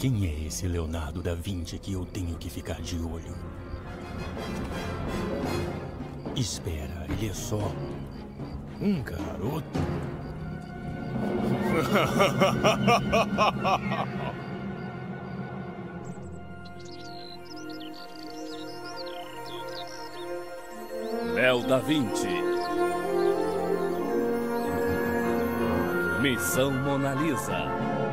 Quem é esse Leonardo da Vinci que eu tenho que ficar de olho? Espera, ele é só um garoto? Léo da Vinci. Missão Mona Lisa.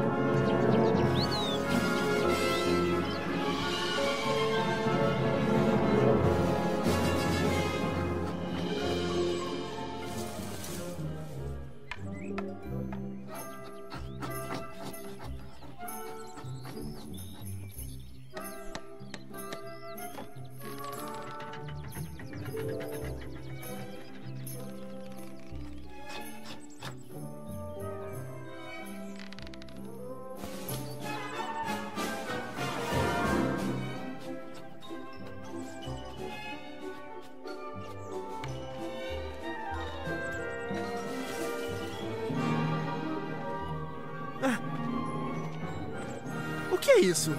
O que é isso?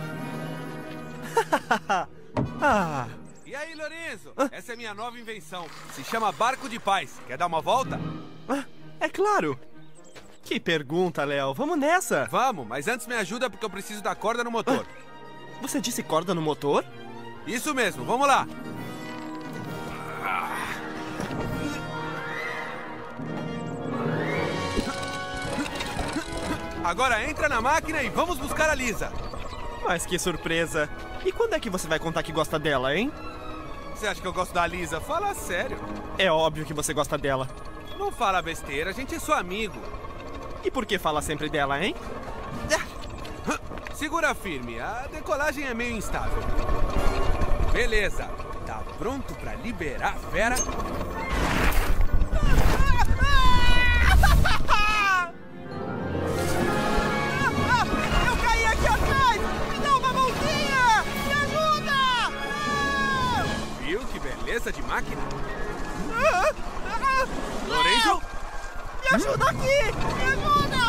Ah. E aí, Lorenzo? Essa é minha nova invenção. Se chama Barco de Paz. Quer dar uma volta? É claro. Que pergunta, Léo. Vamos nessa. Vamos, mas antes me ajuda porque eu preciso da corda no motor. Você disse corda no motor? Isso mesmo, vamos lá. Agora entra na máquina e vamos buscar a Lisa. Mas que surpresa. E quando é que você vai contar que gosta dela, hein? Você acha que eu gosto da Lisa? Fala sério. É óbvio que você gosta dela. Não fala besteira, a gente é só amigo. E por que fala sempre dela, hein? Segura firme, a decolagem é meio instável. Beleza, tá pronto pra liberar a fera? Eu caí aqui atrás! Me dá uma mãozinha! Me ajuda! Viu que beleza de máquina? Lorenzo? Me ajuda aqui! Me ajuda!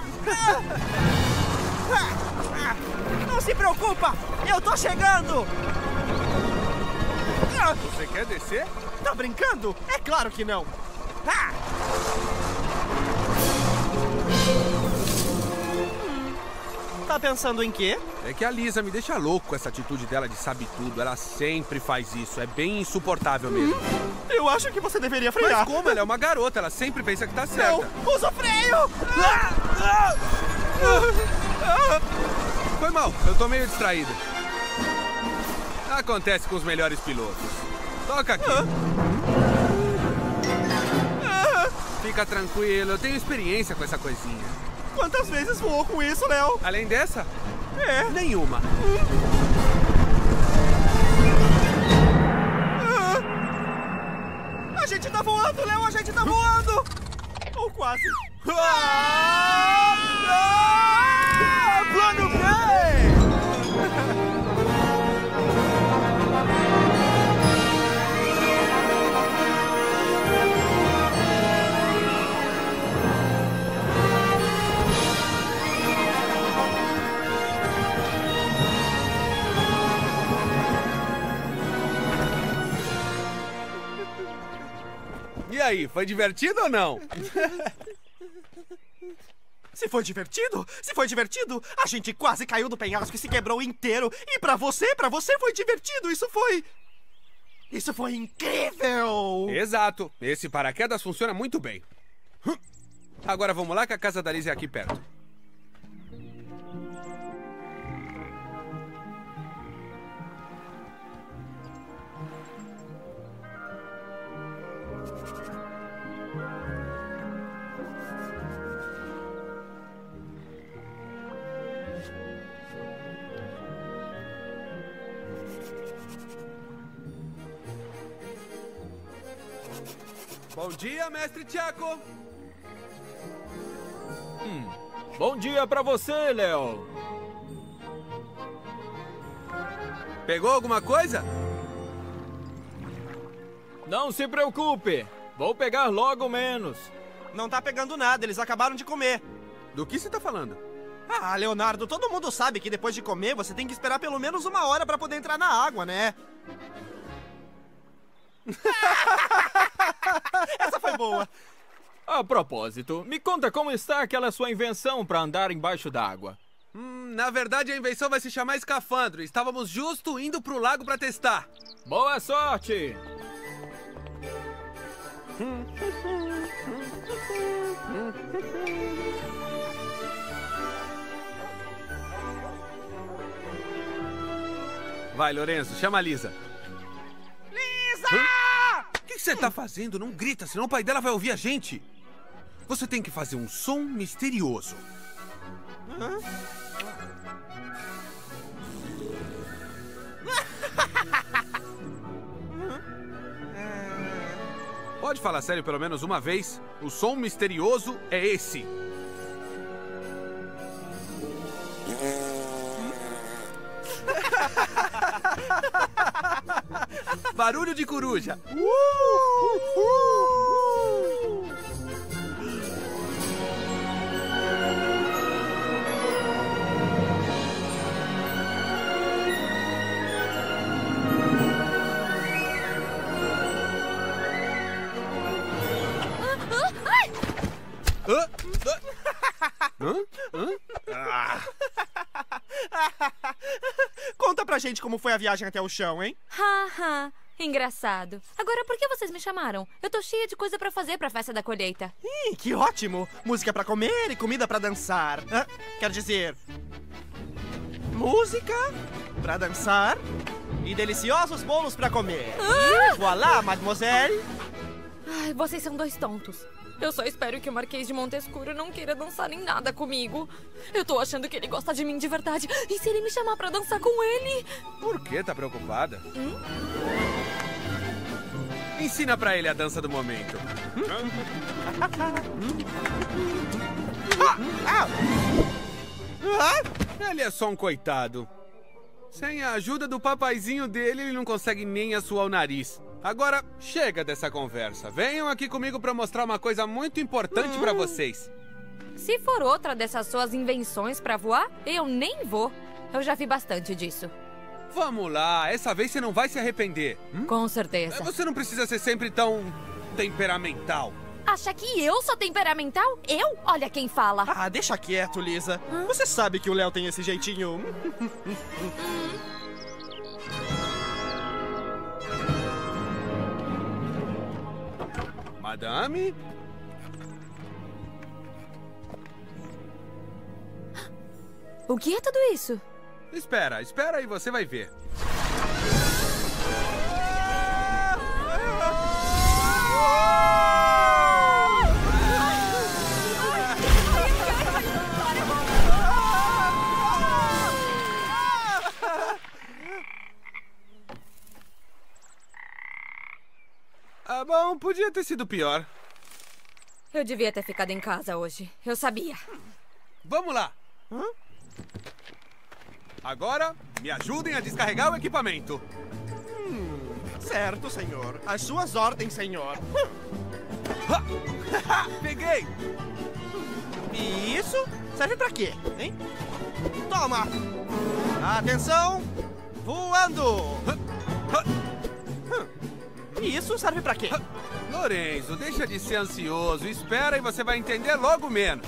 Não se preocupa! Eu tô chegando! Você quer descer? Tá brincando? É claro que não. Tá pensando em quê? É que a Lisa me deixa louco com essa atitude dela de sabe tudo. Ela sempre faz isso. É bem insuportável mesmo. Eu acho que você deveria frear. Mas como? Ela é uma garota. Ela sempre pensa que tá certa. Não! Usa o freio! Foi mal. Eu tô meio distraído. Acontece com os melhores pilotos. Toca aqui. Fica tranquilo. Eu tenho experiência com essa coisinha. Quantas vezes voou com isso, Léo? Além dessa? É. Nenhuma. A gente tá voando, Léo! A gente tá voando! Ou quase. Plano B! E aí, foi divertido ou não? Se foi divertido? Se foi divertido, a gente quase caiu do penhasco e se quebrou inteiro. E pra você foi divertido. Isso foi incrível! Exato. Esse paraquedas funciona muito bem. Agora vamos lá que a casa da Lisa é aqui perto. Bom dia, mestre Tiago. Bom dia pra você, Léo. Pegou alguma coisa? Não se preocupe. Vou pegar logo menos. Não tá pegando nada, eles acabaram de comer. Do que você tá falando? Ah, Leonardo, todo mundo sabe que depois de comer você tem que esperar pelo menos 1 hora pra poder entrar na água, né? Essa foi boa. A propósito, me conta como está aquela sua invenção para andar embaixo d'água. Na verdade, a invenção vai se chamar escafandro. Estávamos justo indo pro lago pra testar. Boa sorte! Vai, Lorenzo, chama a Lisa. Lisa! O que você tá fazendo? Não grita, senão o pai dela vai ouvir a gente. Você tem que fazer um som misterioso. Pode falar sério pelo menos uma vez? O som misterioso é esse. Barulho de coruja. Conta pra gente como foi a viagem até o chão, hein? Haha, engraçado. Agora, por que vocês me chamaram? Eu tô cheia de coisa pra fazer pra festa da colheita. Ih, que ótimo! Música pra comer e comida pra dançar. Quer dizer... música pra dançar e deliciosos bolos pra comer. Voilà, mademoiselle! Ai, vocês são 2 tontos. Eu só espero que o Marquês de Montescuro não queira dançar nem nada comigo. Eu tô achando que ele gosta de mim de verdade. E se ele me chamar pra dançar com ele? Por que tá preocupada? Ensina pra ele a dança do momento. Ele é só um coitado. Sem a ajuda do papaizinho dele, ele não consegue nem assoar o nariz. Agora, chega dessa conversa. Venham aqui comigo pra mostrar uma coisa muito importante pra vocês. Se for outra dessas suas invenções pra voar, eu nem vou. Eu já vi bastante disso. Vamos lá, essa vez você não vai se arrepender. Com certeza. Você não precisa ser sempre tão temperamental. Acha que eu sou temperamental? Eu? Olha quem fala. Ah, deixa quieto, Lisa. Você sabe que o Léo tem esse jeitinho. Madame? O que é tudo isso? Espera e você vai ver. Ah, bom, podia ter sido pior. Eu devia ter ficado em casa hoje. Eu sabia. Vamos lá. Agora, me ajudem a descarregar o equipamento. Certo, senhor. As suas ordens, senhor. Peguei! E isso serve pra quê, hein? Toma! Atenção! Voando! E isso serve pra quê? Lorenzo, deixa de ser ansioso. Espera e você vai entender logo menos.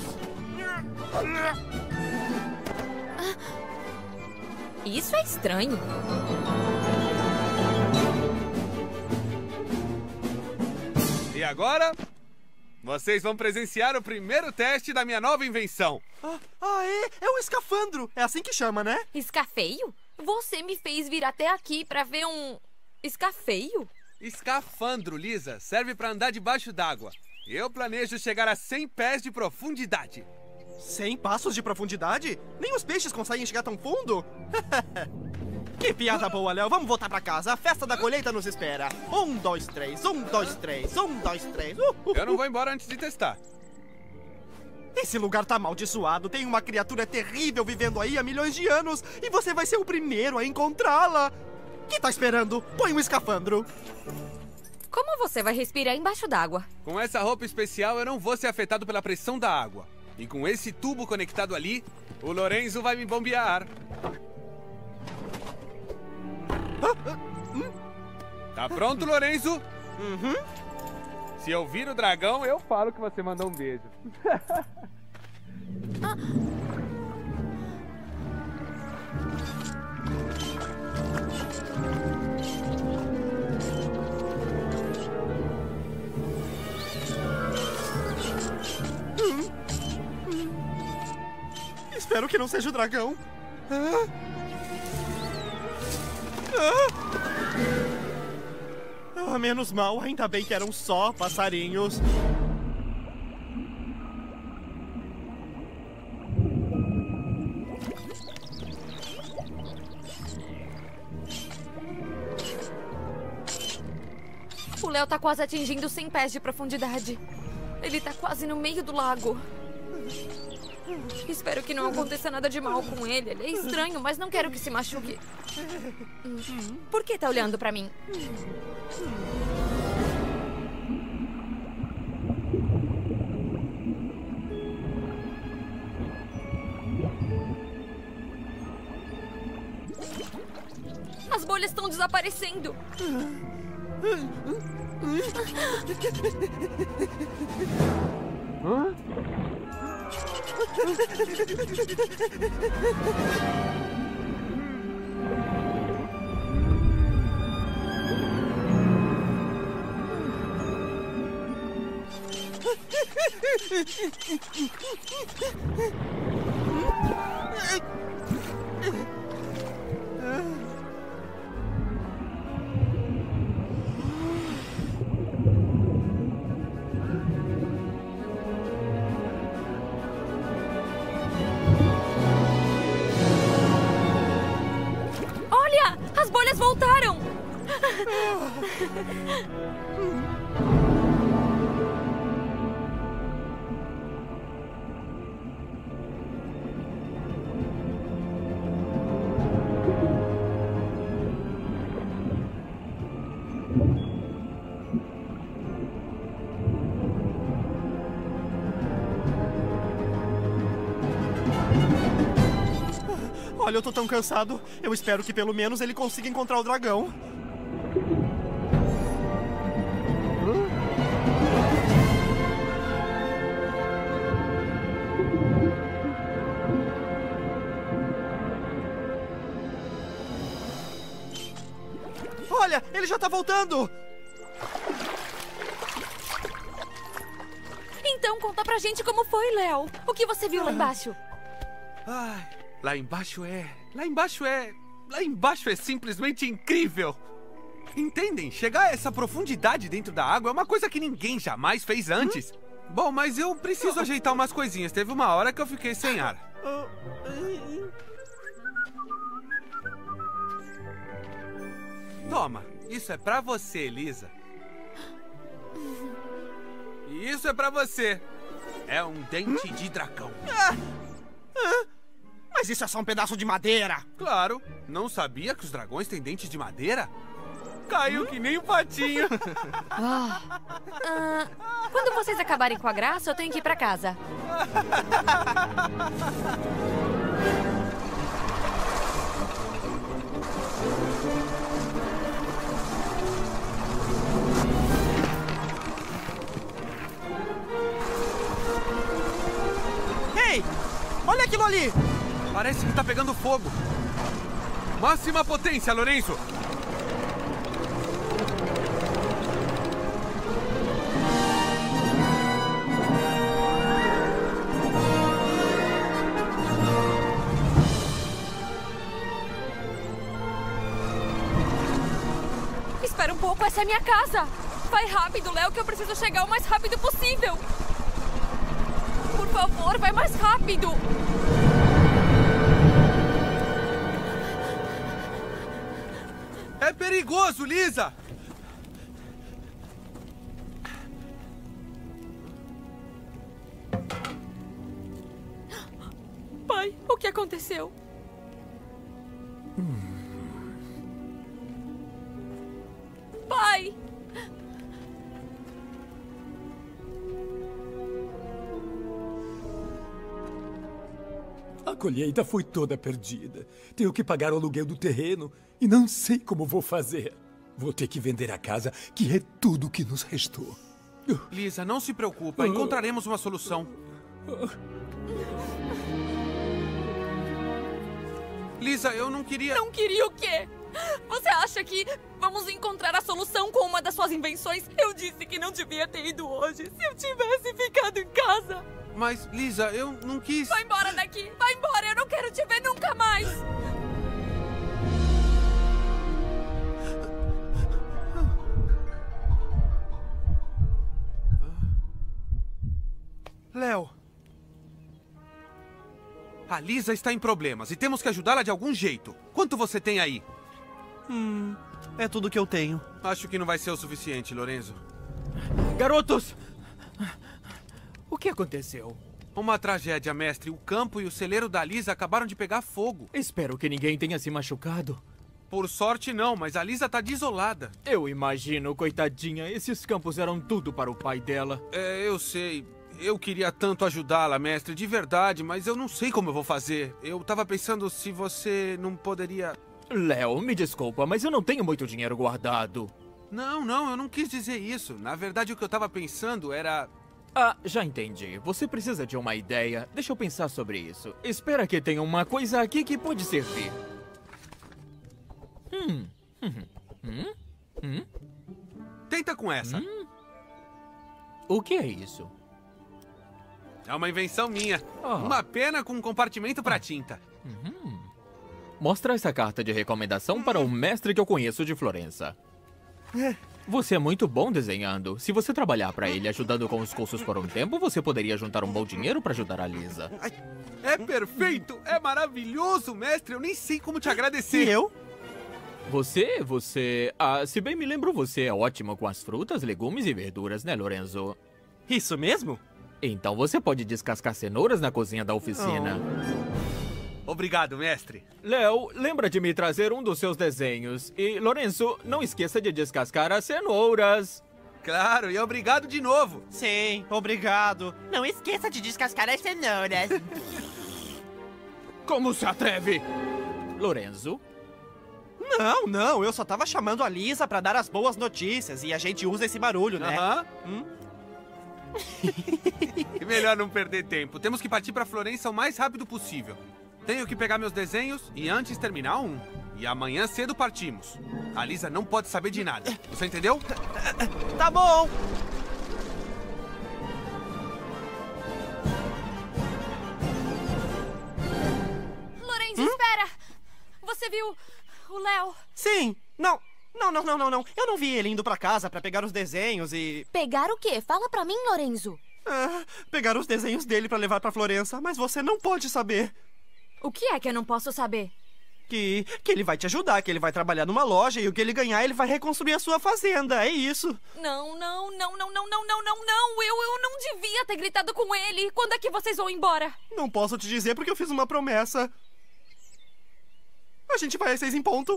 Isso é estranho. E agora, vocês vão presenciar o primeiro teste da minha nova invenção. É um escafandro. É assim que chama, né? Escafeio? Você me fez vir até aqui pra ver um... escafeio? Escafandro, Lisa. Serve pra andar debaixo d'água. Eu planejo chegar a 100 pés de profundidade. 100 passos de profundidade? Nem os peixes conseguem chegar tão fundo? Que piada boa, Léo. Vamos voltar pra casa. A festa da colheita nos espera. 1, 2, 3. 1, 2, 3. 1, 2, 3. Eu não vou embora antes de testar. Esse lugar tá amaldiçoado. Tem uma criatura terrível vivendo aí há milhões de anos. E você vai ser o primeiro a encontrá-la. O que tá esperando? Põe um escafandro. Como você vai respirar embaixo d'água? Com essa roupa especial, eu não vou ser afetado pela pressão da água. E com esse tubo conectado ali, o Lorenzo vai me bombear. Tá pronto, Lorenzo? Uhum. Se eu vir o dragão, eu falo que você mandou um beijo. Espero que não seja o dragão. Menos mal, ainda bem que eram só passarinhos. O Léo tá quase atingindo 100 pés de profundidade. Ele tá quase no meio do lago. Espero que não aconteça nada de mal com ele. Ele é estranho, mas não quero que se machuque. Por que tá olhando pra mim? As bolhas estão desaparecendo. Hã? Olha! As bolhas voltaram! Olha, eu tô tão cansado. Eu espero que pelo menos ele consiga encontrar o dragão. Olha, ele já tá voltando! Então conta pra gente como foi, Léo. O que você viu lá embaixo? Ai, lá embaixo é simplesmente incrível. Entendem? Chegar a essa profundidade dentro da água é uma coisa que ninguém jamais fez antes. Bom, mas eu preciso ajeitar umas coisinhas. Teve uma hora que eu fiquei sem ar. Toma, isso é pra você, Lisa. E isso é pra você. É um dente de dragão. Mas isso é só um pedaço de madeira! Claro, não sabia que os dragões têm dentes de madeira? Caiu que nem um patinho. Quando vocês acabarem com a graça, eu tenho que ir pra casa. Ei! Olha aquilo ali! Parece que tá pegando fogo. Máxima potência, Lorenzo. Espera um pouco, essa é a minha casa. Vai rápido, Léo, que eu preciso chegar o mais rápido possível. Por favor, vai mais rápido. É perigoso, Lisa! Pai, o que aconteceu? Pai! A colheita foi toda perdida. Tenho que pagar o aluguel do terreno e não sei como vou fazer. Vou ter que vender a casa, que é tudo que nos restou. Lisa, não se preocupa. Encontraremos uma solução. Lisa, eu não queria... Não queria o quê? Você acha que vamos encontrar a solução com uma das suas invenções? Eu disse que não devia ter ido hoje. Se eu tivesse ficado em casa... Mas, Lisa, eu não quis... Vai embora daqui! Vai embora! Eu não quero te ver nunca mais! Léo... A Lisa está em problemas e temos que ajudá-la de algum jeito. Quanto você tem aí? É tudo que eu tenho. Acho que não vai ser o suficiente, Lorenzo. Garotos! O que aconteceu? Uma tragédia, mestre. O campo e o celeiro da Lisa acabaram de pegar fogo. Espero que ninguém tenha se machucado. Por sorte, não, mas a Lisa tá desolada. Eu imagino, coitadinha. Esses campos eram tudo para o pai dela. É, eu sei. Eu queria tanto ajudá-la, mestre, de verdade, mas eu não sei como eu vou fazer. Eu tava pensando se você não poderia... Léo, me desculpa, mas eu não tenho muito dinheiro guardado. Não, eu não quis dizer isso. Na verdade, o que eu tava pensando era... Ah, já entendi. Você precisa de uma ideia. Deixa eu pensar sobre isso. Espera que tenha uma coisa aqui que pode servir. Tenta com essa. O que é isso? É uma invenção minha. Ah. Uma pena com um compartimento para tinta. Mostra essa carta de recomendação para o mestre que eu conheço de Florença. Você é muito bom desenhando. Se você trabalhar para ele ajudando com os cursos por um tempo, você poderia juntar um bom dinheiro para ajudar a Lisa. É perfeito! É maravilhoso, mestre! Eu nem sei como te agradecer. E eu? Você... Ah, se bem me lembro, você é ótimo com as frutas, legumes e verduras, né, Lorenzo? Isso mesmo? Então você pode descascar cenouras na cozinha da oficina. Obrigado, mestre. Léo, lembra de me trazer um dos seus desenhos. E, Lorenzo, não esqueça de descascar as cenouras. Claro, e obrigado de novo. Sim, obrigado. Não esqueça de descascar as cenouras. Como se atreve? Lorenzo? Não, eu só tava chamando a Lisa pra dar as boas notícias e a gente usa esse barulho, né? E melhor não perder tempo. Temos que partir pra Florença o mais rápido possível. Tenho que pegar meus desenhos e antes terminar um. E amanhã cedo partimos. A Lisa não pode saber de nada. Você entendeu? Tá bom. Lorenzo, espera! Você viu o Léo? Sim. Não. Eu não vi ele indo pra casa pra pegar os desenhos e... Pegar o quê? Fala pra mim, Lorenzo. Pegar os desenhos dele pra levar pra Florença, mas você não pode saber. O que é que eu não posso saber? Que ele vai te ajudar, que ele vai trabalhar numa loja e o que ele ganhar, ele vai reconstruir a sua fazenda, é isso. Não. Eu não devia ter gritado com ele. Quando é que vocês vão embora? Não posso te dizer porque eu fiz uma promessa. A gente vai às 6 em ponto.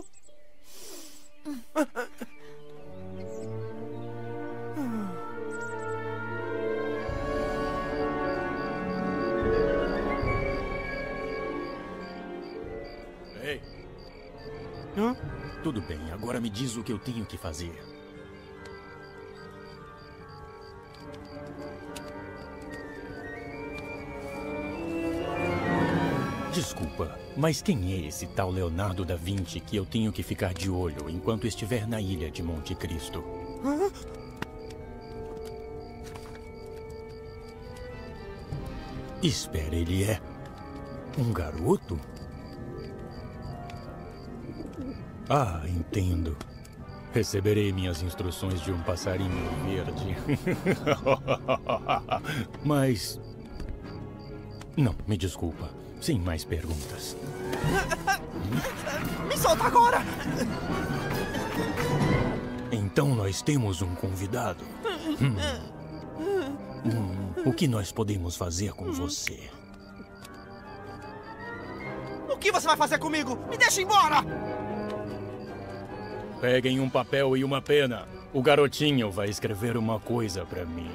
Ei. Tudo bem, agora me diz o que eu tenho que fazer. Desculpa, mas quem é esse tal Leonardo da Vinci que eu tenho que ficar de olho enquanto estiver na ilha de Monte Cristo? Espera, ele é um garoto? Ah, entendo. Receberei minhas instruções de um passarinho verde. Mas... Não, me desculpa. Sem mais perguntas. Me solta agora! Então nós temos um convidado. O que nós podemos fazer com você? O que você vai fazer comigo? Me deixa embora! Peguem um papel e uma pena. O garotinho vai escrever uma coisa pra mim.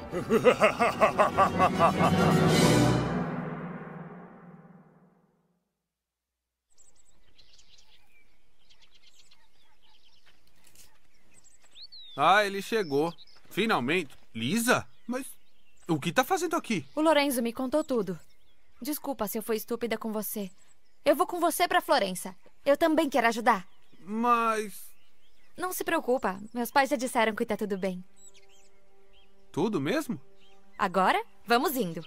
Ah, ele chegou. Finalmente. Lisa? Mas o que tá fazendo aqui? O Lorenzo me contou tudo. Desculpa se eu fui estúpida com você. Eu vou com você pra Florença. Eu também quero ajudar. Mas... Não se preocupa. Meus pais já disseram que tá tudo bem. Tudo mesmo? Agora, vamos indo.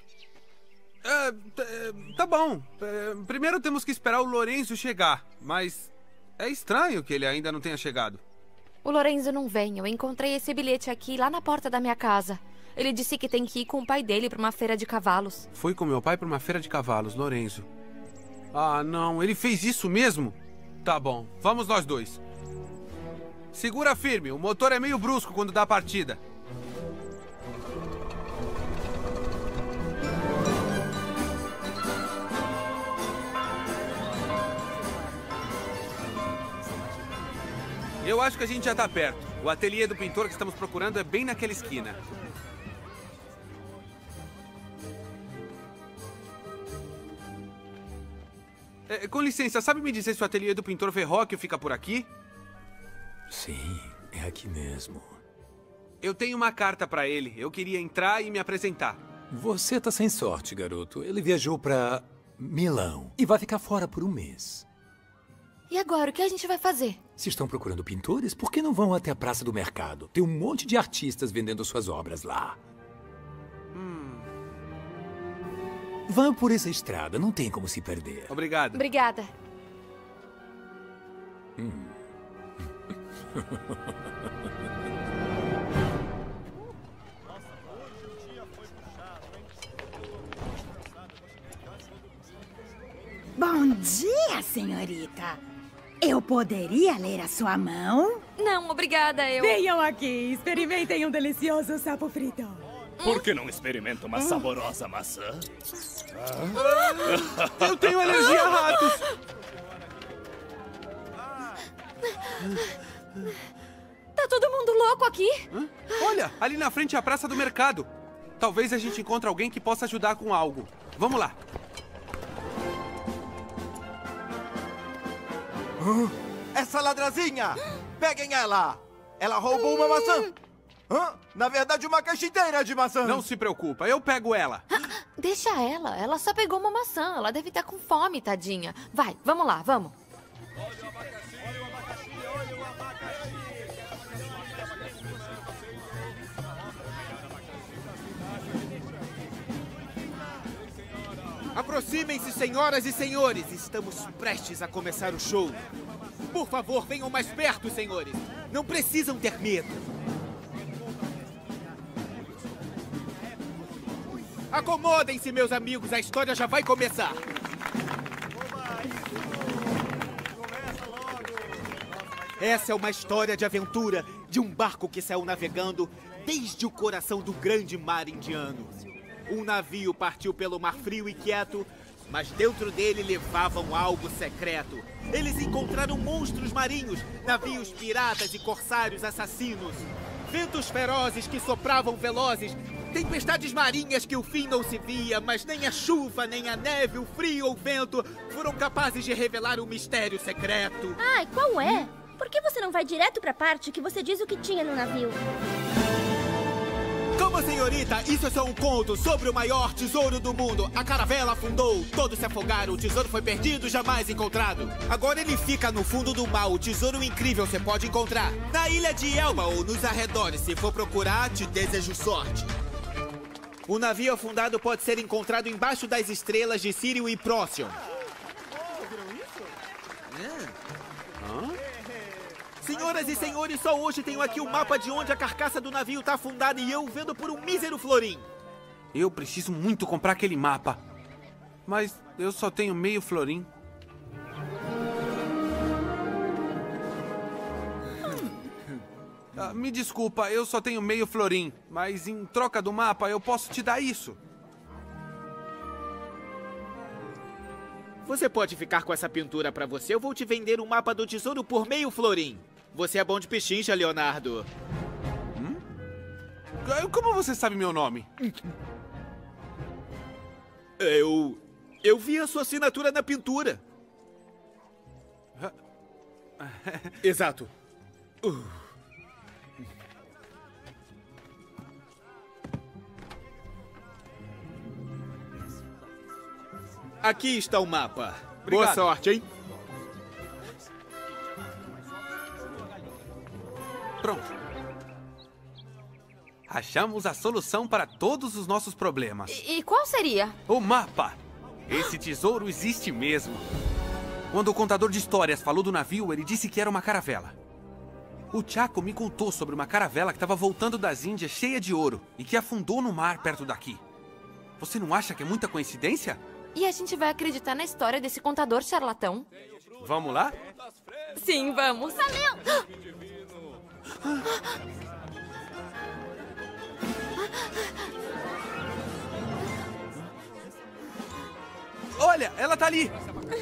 Tá bom. Primeiro temos que esperar o Lorenzo chegar. Mas é estranho que ele ainda não tenha chegado. O Lorenzo não vem. Eu encontrei esse bilhete aqui, lá na porta da minha casa. Ele disse que tem que ir com o pai dele pra uma feira de cavalos. Foi com meu pai pra uma feira de cavalos, Lorenzo. Ah, não. Ele fez isso mesmo? Tá bom. Vamos nós dois. Segura firme. O motor é meio brusco quando dá a partida. Eu acho que a gente já tá perto. O ateliê do pintor que estamos procurando é bem naquela esquina. Com licença, sabe me dizer se o ateliê do pintor Verrocchio fica por aqui? Sim, é aqui mesmo. Eu tenho uma carta pra ele. Eu queria entrar e me apresentar. Você tá sem sorte, garoto. Ele viajou pra Milão e vai ficar fora por um mês. E agora, o que a gente vai fazer? Se estão procurando pintores, por que não vão até a Praça do Mercado? Tem um monte de artistas vendendo suas obras lá. Vão por essa estrada, não tem como se perder. Obrigado. Obrigada. Bom dia, senhorita. Eu poderia ler a sua mão? Não, obrigada, eu... Venham aqui, experimentem um delicioso sapo frito. Por que não experimenta uma saborosa maçã? Eu tenho alergia a ratos. Tá todo mundo louco aqui? Olha, ali na frente é a Praça do Mercado. Talvez a gente encontre alguém que possa ajudar com algo. Vamos lá. Essa ladrazinha! Peguem ela! Ela roubou uma maçã! Na verdade, uma caixa inteira de maçã! Não se preocupa, eu pego ela. Deixa ela. Ela só pegou uma maçã. Ela deve estar com fome, tadinha. Vai, vamos lá, vamos. Aproximem-se, senhoras e senhores. Estamos prestes a começar o show. Por favor, venham mais perto, senhores. Não precisam ter medo. Acomodem-se, meus amigos. A história já vai começar. Essa é uma história de aventura de um barco que saiu navegando desde o coração do grande mar indiano. Um navio partiu pelo mar frio e quieto, mas dentro dele levavam algo secreto. Eles encontraram monstros marinhos, navios piratas e corsários assassinos, ventos ferozes que sopravam velozes, tempestades marinhas que o fim não se via, mas nem a chuva, nem a neve, o frio ou o vento foram capazes de revelar o mistério secreto. Ai, qual é? Por que você não vai direto pra parte que você diz o que tinha no navio? Calma, senhorita, isso é só um conto sobre o maior tesouro do mundo. A caravela afundou, todos se afogaram, o tesouro foi perdido, jamais encontrado. Agora ele fica no fundo do mar, o tesouro incrível você pode encontrar na ilha de Elba ou nos arredores. Se for procurar, te desejo sorte. O navio afundado pode ser encontrado embaixo das estrelas de Sírio e Próximo. Senhoras e senhores, só hoje tenho aqui o mapa de onde a carcaça do navio está afundada e eu o vendo por um mísero florim. Eu preciso muito comprar aquele mapa. Mas eu só tenho meio florim. Me desculpa, eu só tenho meio florim. Mas em troca do mapa, eu posso te dar isso. Você pode ficar com essa pintura pra você. Eu vou te vender um mapa do tesouro por meio florim. Você é bom de pechincha, Leonardo. Como você sabe meu nome? Eu vi a sua assinatura na pintura. Exato. Aqui está o mapa. Obrigado. Boa sorte, hein? Pronto. Achamos a solução para todos os nossos problemas. E qual seria? O mapa! Esse tesouro existe mesmo. Quando o contador de histórias falou do navio, ele disse que era uma caravela. O Chaco me contou sobre uma caravela que estava voltando das Índias cheia de ouro e que afundou no mar perto daqui. Você não acha que é muita coincidência? E a gente vai acreditar na história desse contador charlatão? Vamos lá? Sim, vamos. Valeu! Olha, ela tá ali!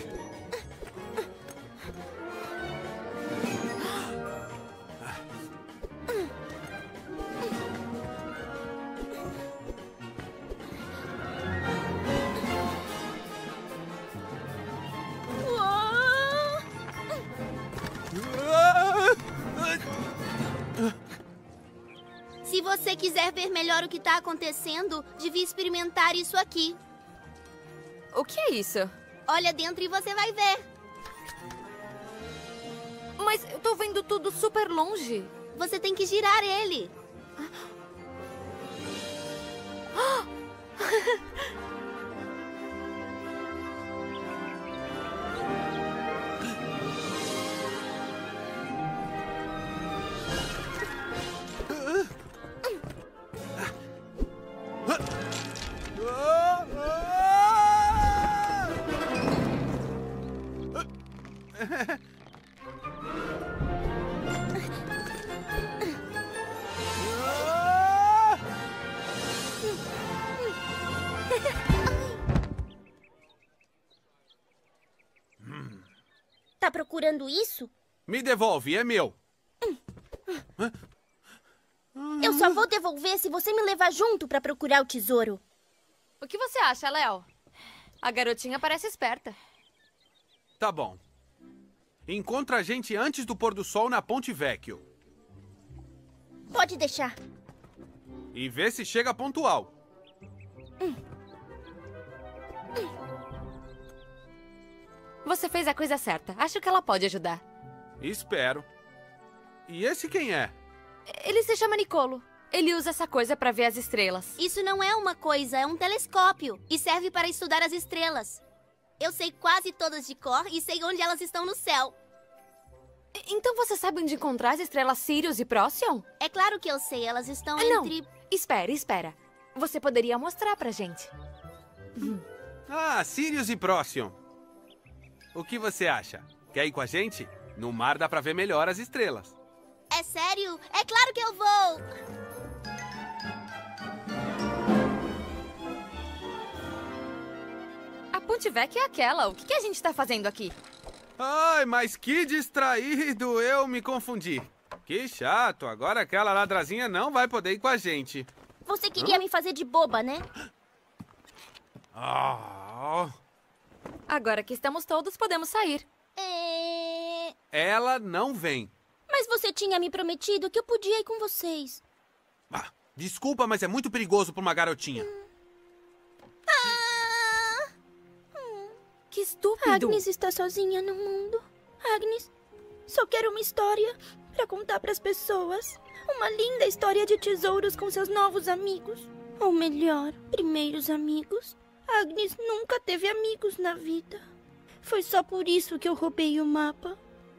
Se você quiser ver melhor o que tá acontecendo, devia experimentar isso aqui. O que é isso? Olha dentro e você vai ver. Mas eu tô vendo tudo super longe. Você tem que girar ele. Tá procurando isso? Me devolve, é meu. Eu só vou devolver se você me levar junto pra procurar o tesouro. O que você acha, Léo? A garotinha parece esperta. Tá bom. Encontra a gente antes do pôr do sol na Ponte Vecchio. Pode deixar. E vê se chega pontual. Você fez a coisa certa. Acho que ela pode ajudar. Espero. E esse quem é? Ele se chama Nicolo. Ele usa essa coisa pra ver as estrelas. Isso não é uma coisa, é um telescópio. E serve para estudar as estrelas. Eu sei quase todas de cor e sei onde elas estão no céu. Então você sabe onde encontrar as estrelas Sirius e Procyon? É claro que eu sei, elas estão entre... Não, espera. Você poderia mostrar pra gente. Ah, Sirius e Procyon. O que você acha? Quer ir com a gente? No mar dá pra ver melhor as estrelas. É sério? É claro que eu vou! A Ponte Vecchio é aquela. O que a gente tá fazendo aqui? Ai, mas que distraído! Eu me confundi. Que chato. Agora aquela ladrazinha não vai poder ir com a gente. Você queria me fazer de boba, né? Agora que estamos todos, podemos sair. Ela não vem. Mas você tinha me prometido que eu podia ir com vocês. Desculpa, mas é muito perigoso para uma garotinha. Que estúpido. Agnes está sozinha no mundo. Agnes, só quero uma história para contar para as pessoas. Uma linda história de tesouros com seus novos amigos. Ou melhor, primeiros amigos. Agnes nunca teve amigos na vida. Foi só por isso que eu roubei o mapa.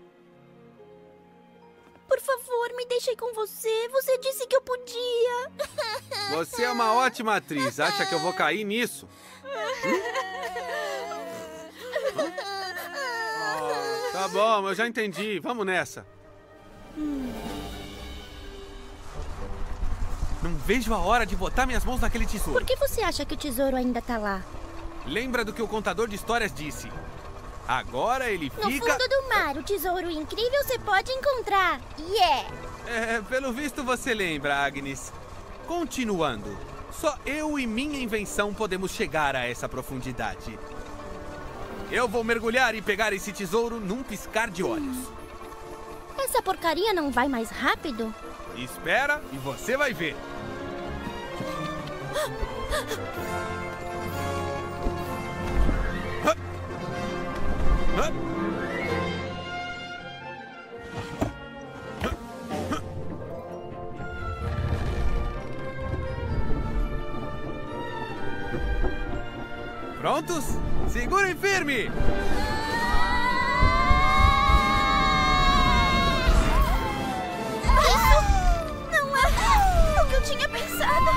Por favor, me deixe com você. Você disse que eu podia. Você é uma ótima atriz. Acha que eu vou cair nisso? Tá bom, eu já entendi. Vamos nessa. Não vejo a hora de botar minhas mãos naquele tesouro. Por que você acha que o tesouro ainda tá lá? Lembra do que o contador de histórias disse. Agora ele fica... No fundo do mar, o tesouro incrível você pode encontrar. Pelo visto você lembra, Agnes. Continuando. Só eu e minha invenção podemos chegar a essa profundidade. Eu vou mergulhar e pegar esse tesouro num piscar de olhos. Essa porcaria não vai mais rápido? Espera e você vai ver. Prontos? Segurem firme! Isso não é o que eu tinha pensado.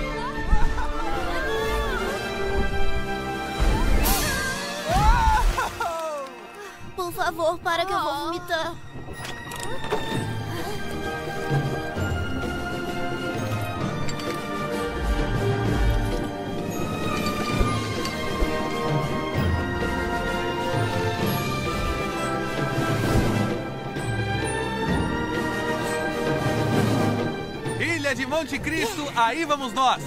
Por favor, para que eu vou vomitar. Ilha de Monte Cristo, aí vamos nós!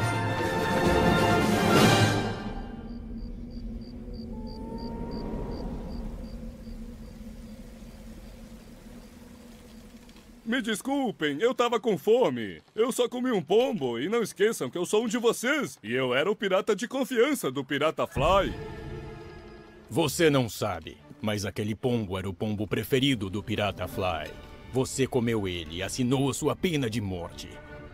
Me desculpem, eu tava com fome. Eu só comi um pombo e não esqueçam que eu sou um de vocês. E eu era o pirata de confiança do Pirata Fly. Você não sabe, mas aquele pombo era o pombo preferido do Pirata Fly. Você comeu ele e assinou a sua pena de morte.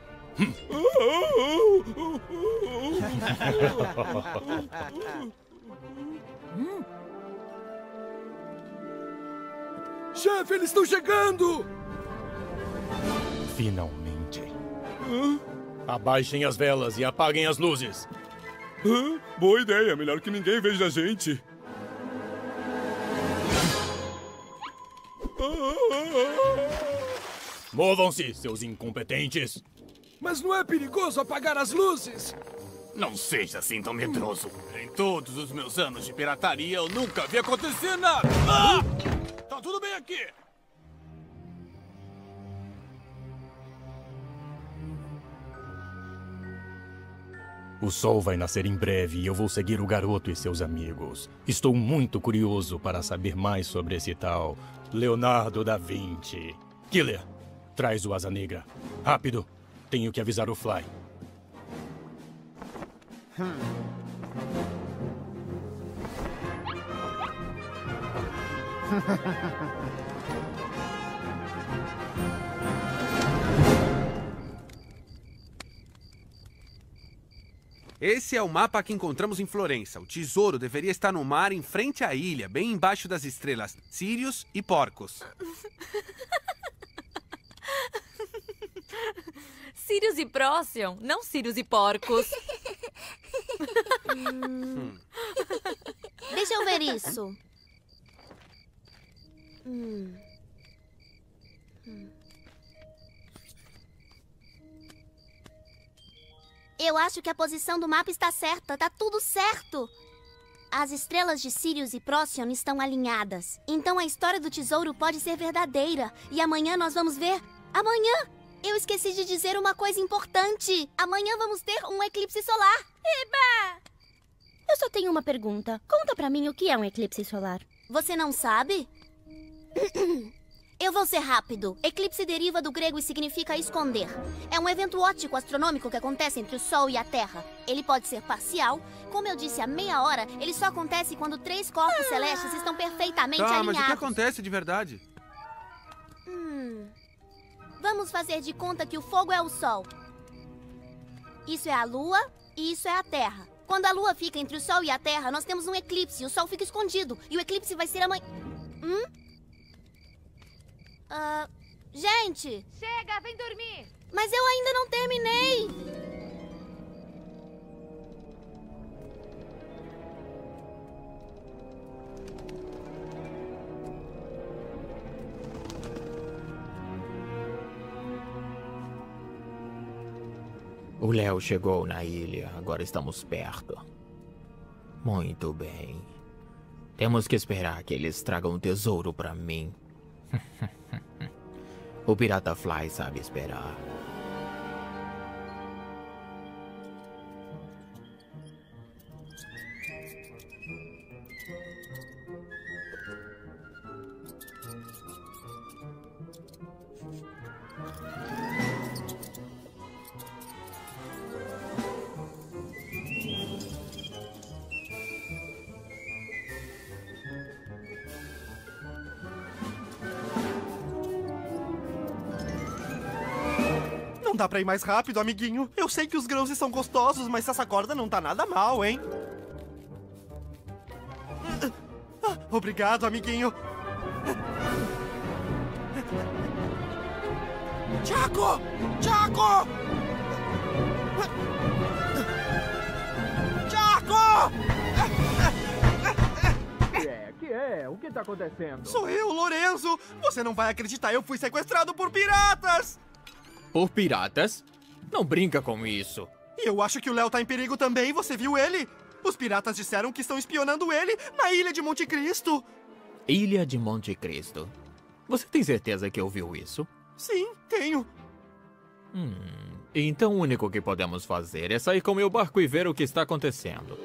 Chefe, eles estão chegando! Finalmente. Abaixem as velas e apaguem as luzes. Boa ideia, melhor que ninguém veja a gente. Movam-se, seus incompetentes. Mas não é perigoso apagar as luzes? Não seja assim tão medroso. Em todos os meus anos de pirataria, eu nunca vi acontecer nada. Tá tudo bem aqui. O sol vai nascer em breve e eu vou seguir o garoto e seus amigos. Estou muito curioso para saber mais sobre esse tal Leonardo da Vinci. Killer, traz o Asa Negra. Rápido, tenho que avisar o Fly. Esse é o mapa que encontramos em Florença. O tesouro deveria estar no mar em frente à ilha, bem embaixo das estrelas Sírios e Porcos. Sírios e Prócion, não Sírios e Porcos. Deixa eu ver isso. Eu acho que a posição do mapa está certa. Tá tudo certo. As estrelas de Sírios e Prócion estão alinhadas. Então a história do tesouro pode ser verdadeira. E amanhã nós vamos ver... Amanhã! Eu esqueci de dizer uma coisa importante. Amanhã vamos ter um eclipse solar. Eba! Eu só tenho uma pergunta. Conta pra mim o que é um eclipse solar. Você não sabe? Eu vou ser rápido. Eclipse deriva do grego e significa esconder. É um evento óptico astronômico que acontece entre o Sol e a Terra. Ele pode ser parcial. Como eu disse há meia hora, ele só acontece quando 3 corpos celestes estão perfeitamente alinhados. Mas o que acontece de verdade? Vamos fazer de conta que o fogo é o Sol. Isso é a Lua e isso é a Terra. Quando a Lua fica entre o Sol e a Terra, nós temos um eclipse. O Sol fica escondido. E o eclipse vai ser amanhã... Gente! Chega, vem dormir! Mas eu ainda não terminei! O Léo chegou na ilha, agora estamos perto. Muito bem. Temos que esperar que eles tragam um tesouro pra mim. O Pirata Fly sabe esperar. dá pra ir mais rápido, amiguinho? Eu sei que os grãos são gostosos, mas essa corda não tá nada mal, hein? Obrigado, amiguinho. Tiago! Tiago! Tiago! Que é? O que tá acontecendo? Sou eu, Lorenzo! Você não vai acreditar, eu fui sequestrado por piratas! Por piratas? Não brinca com isso. E eu acho que o Léo tá em perigo também, você viu ele? Os piratas disseram que estão espionando ele na Ilha de Monte Cristo. Ilha de Monte Cristo. Você tem certeza que ouviu isso? Sim, tenho. Então o único que podemos fazer é sair com meu barco e ver o que está acontecendo.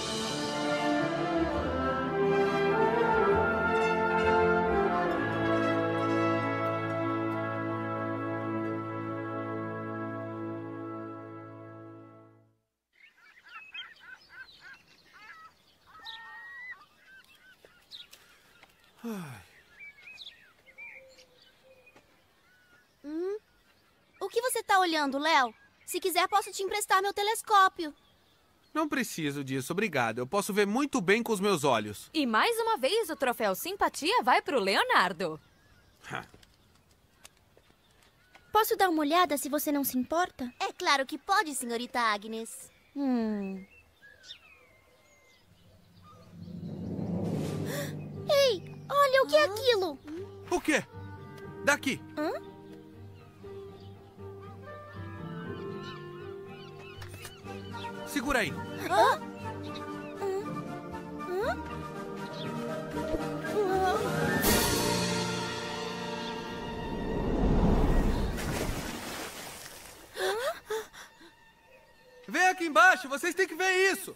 O que você tá olhando, Léo? Se quiser, posso te emprestar meu telescópio. Não preciso disso, obrigado. Eu posso ver muito bem com os meus olhos. E mais uma vez o troféu simpatia vai pro Leonardo. Posso dar uma olhada se você não se importa? É claro que pode, senhorita Agnes. Ei, olha o que é aquilo? O quê? Daqui. Segura aí. Vem aqui embaixo, vocês têm que ver isso.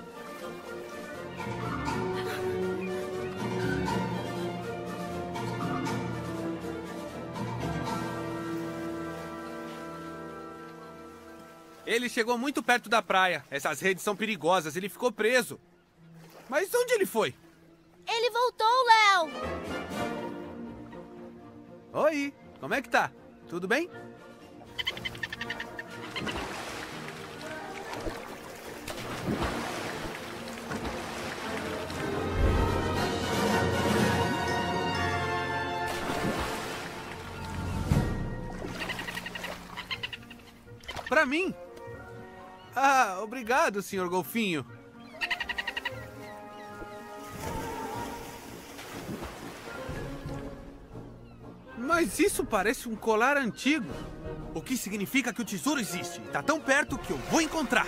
Ele chegou muito perto da praia. Essas redes são perigosas. Ele ficou preso. Mas onde ele foi? Ele voltou, Léo! Oi, como é que tá? Tudo bem? Pra mim? Ah, obrigado, senhor Golfinho. Mas isso parece um colar antigo. O que significa que o tesouro existe. Tá tão perto que eu vou encontrar.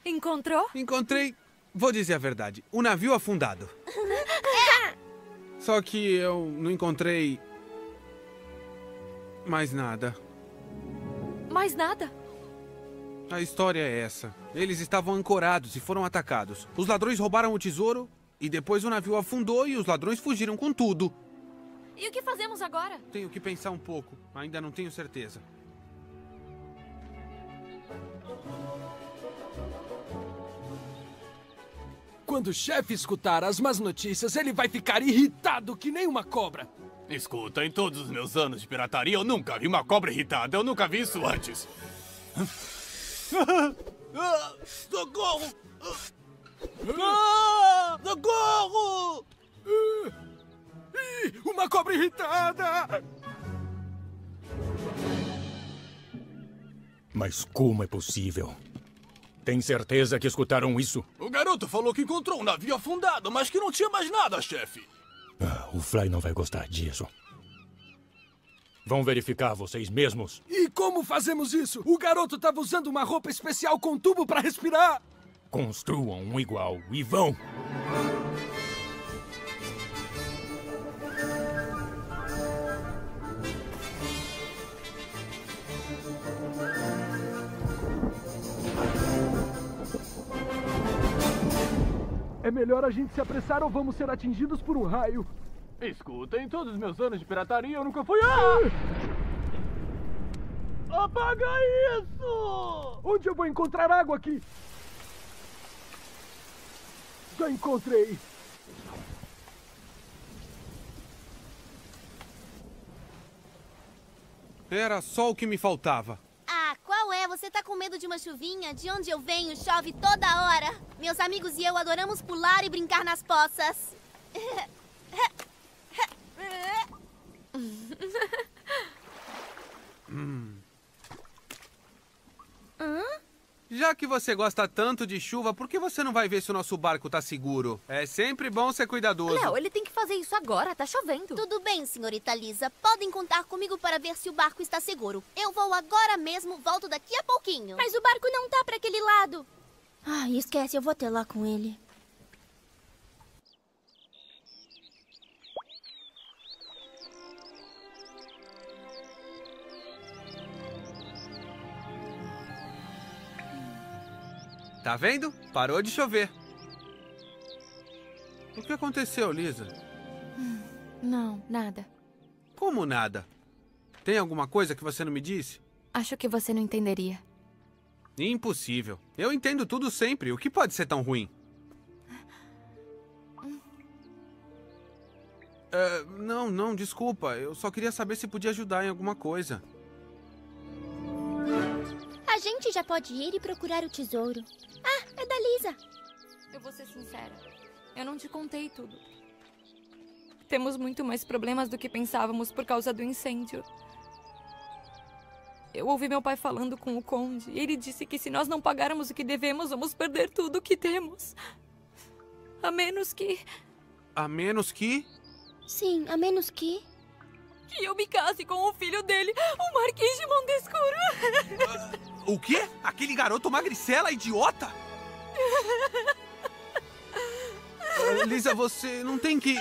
Encontrou? Encontrei, vou dizer a verdade, o navio afundado. Só que eu não encontrei mais nada. Mais nada? A história é essa. Eles estavam ancorados e foram atacados. Os ladrões roubaram o tesouro e depois o navio afundou e os ladrões fugiram com tudo. E o que fazemos agora? Tenho que pensar um pouco. Ainda não tenho certeza. Quando o chefe escutar as más notícias, ele vai ficar irritado que nem uma cobra. Escuta, em todos os meus anos de pirataria, eu nunca vi uma cobra irritada. Eu nunca vi isso antes. Socorro! Socorro! Uma cobra irritada! Mas como é possível? Tem certeza que escutaram isso? O garoto falou que encontrou um navio afundado, mas que não tinha mais nada, chefe. O Fly não vai gostar disso. Vão verificar vocês mesmos. E como fazemos isso? O garoto estava usando uma roupa especial com tubo para respirar. Construam um igual e vão. É melhor a gente se apressar ou vamos ser atingidos por um raio. Escuta, em todos os meus anos de pirataria eu nunca fui... Apaga isso! Onde eu vou encontrar água aqui? Já encontrei. Era só o que me faltava. Ah, qual é? Você tá com medo de uma chuvinha? De onde eu venho, chove toda hora. Meus amigos e eu adoramos pular e brincar nas poças. Já que você gosta tanto de chuva, por que você não vai ver se o nosso barco tá seguro? É sempre bom ser cuidadoso. Léo, ele tem que fazer isso agora, tá chovendo. Tudo bem, senhorita Lisa. Podem contar comigo para ver se o barco está seguro. Eu vou agora mesmo, volto daqui a pouquinho. Mas o barco não tá para aquele lado. Ai, esquece, eu vou até lá com ele. Tá vendo? Parou de chover. O que aconteceu, Lisa? Não, nada. Como nada? Tem alguma coisa que você não me disse? Acho que você não entenderia. Impossível. Eu entendo tudo sempre. O que pode ser tão ruim? Não, desculpa. Eu só queria saber se podia ajudar em alguma coisa. A gente já pode ir e procurar o tesouro. Ah, é da Lisa. Eu vou ser sincera. Eu não te contei tudo. Temos muito mais problemas do que pensávamos por causa do incêndio. Eu ouvi meu pai falando com o conde. E ele disse que se nós não pagarmos o que devemos, vamos perder tudo o que temos. A menos que... A menos que? Sim, a menos que... Que eu me case com o filho dele, o Marquês de Montescuro. O quê? Aquele garoto magricela, idiota? Lisa, você não tem que...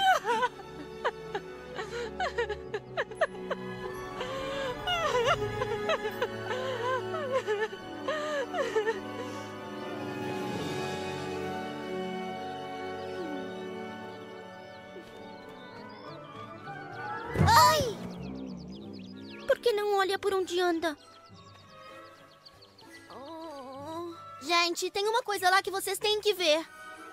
Ai! Por que não olha por onde anda? Gente, tem uma coisa lá que vocês têm que ver.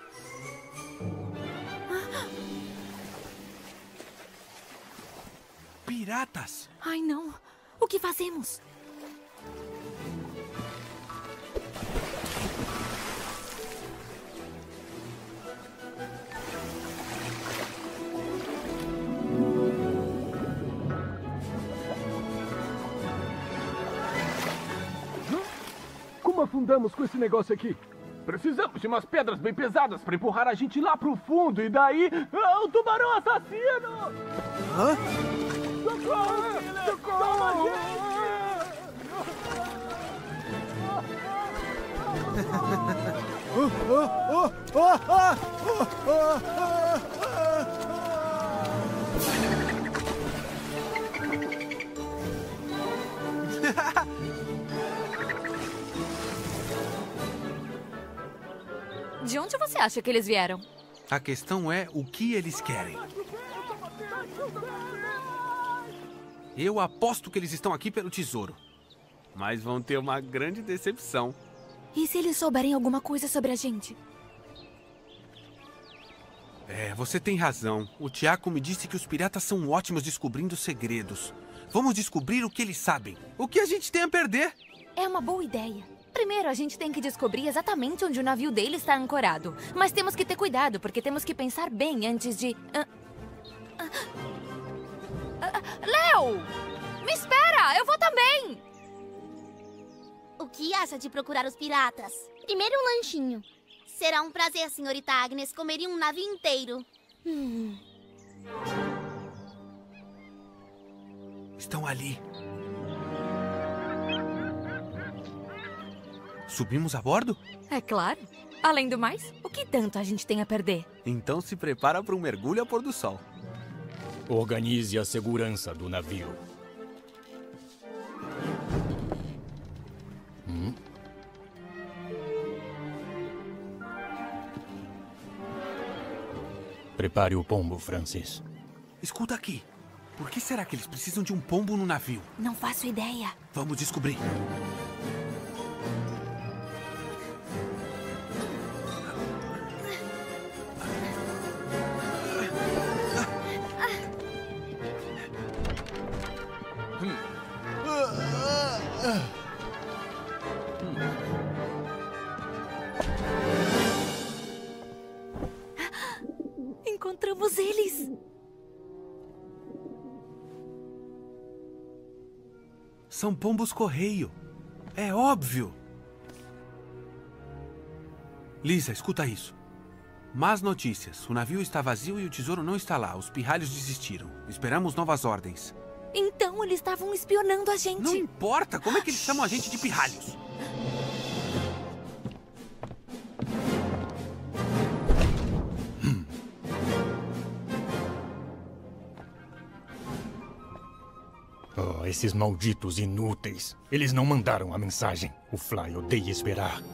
Piratas? Ai, não. O que fazemos? Como afundamos com esse negócio aqui? Precisamos de umas pedras bem pesadas para empurrar a gente lá pro fundo. E daí... o tubarão assassino! Hã? Socorro! Socorro! De onde você acha que eles vieram? A questão é o que eles querem. Eu aposto que eles estão aqui pelo tesouro. Mas vão ter uma grande decepção. E se eles souberem alguma coisa sobre a gente? Você tem razão. O Tiago me disse que os piratas são ótimos descobrindo segredos. Vamos descobrir o que eles sabem. O que a gente tem a perder? É uma boa ideia. Primeiro, a gente tem que descobrir exatamente onde o navio dele está ancorado. Mas temos que ter cuidado, porque temos que pensar bem antes de... Léo! Me espera! Eu vou também! O que acha de procurar os piratas? Primeiro um lanchinho. Será um prazer, senhorita Agnes. Comeria um navio inteiro. Estão ali. Subimos a bordo? É claro. Além do mais, o que tanto a gente tem a perder? Então se prepara para um mergulho ao pôr do sol. Organize a segurança do navio. Prepare o pombo, Francis. Escuta aqui. Por que será que eles precisam de um pombo no navio? Não faço ideia. Vamos descobrir. Encontramos eles! São pombos correio. É óbvio. Lisa, escuta isso. Más notícias. O navio está vazio e o tesouro não está lá. Os pirralhos desistiram. Esperamos novas ordens. Então eles estavam espionando a gente. Não importa. Como é que eles chamam a gente de pirralhos? Oh, esses malditos inúteis. Eles não mandaram a mensagem. O Fly odeia esperar.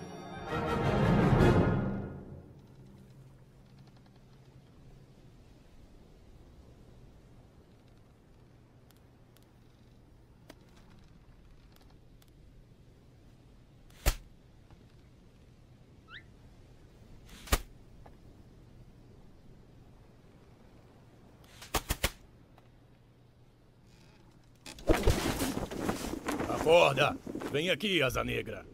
Acorda! Vem aqui, Asa Negra.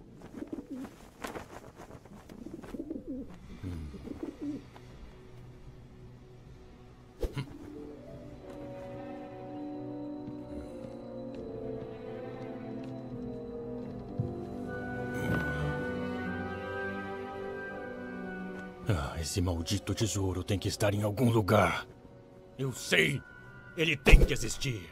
Esse maldito tesouro tem que estar em algum lugar. Eu sei! Ele tem que existir.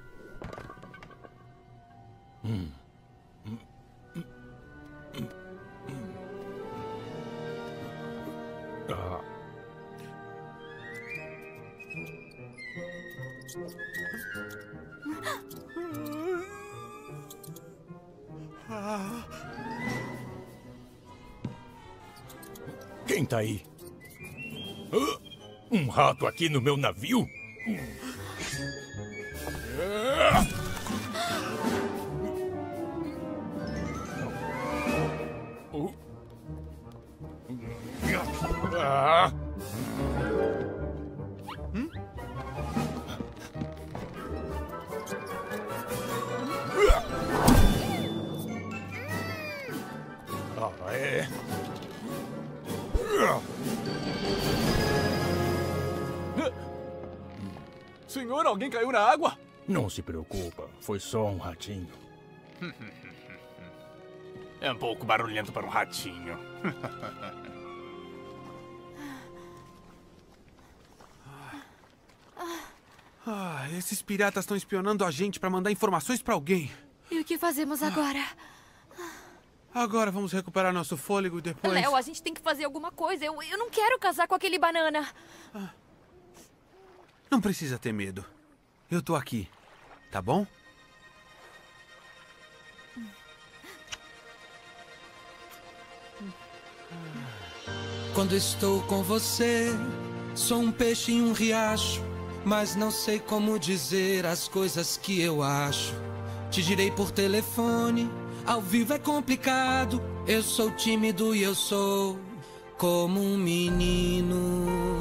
Quem tá aí? Um rato aqui no meu navio? Senhor, alguém caiu na água? Não se preocupa, foi só um ratinho. É um pouco barulhento para um ratinho. Esses piratas estão espionando a gente para mandar informações para alguém. E o que fazemos agora? Agora vamos recuperar nosso fôlego e depois... Léo, a gente tem que fazer alguma coisa. Eu não quero casar com aquele banana. Não precisa ter medo. Eu tô aqui, tá bom? Quando estou com você, sou um peixe em um riacho, mas não sei como dizer as coisas que eu acho. Te direi por telefone, ao vivo é complicado. Eu sou tímido e eu sou como um menino.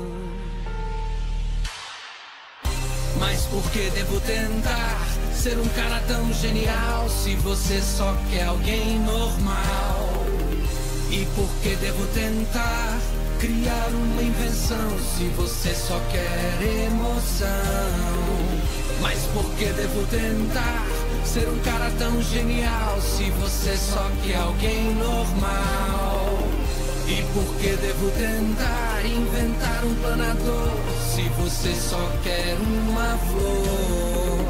Mas por que devo tentar ser um cara tão genial se você só quer alguém normal? E por que devo tentar criar uma invenção se você só quer emoção? Mas por que devo tentar ser um cara tão genial se você só quer alguém normal? E por que devo tentar inventar um planador se você só quer uma flor?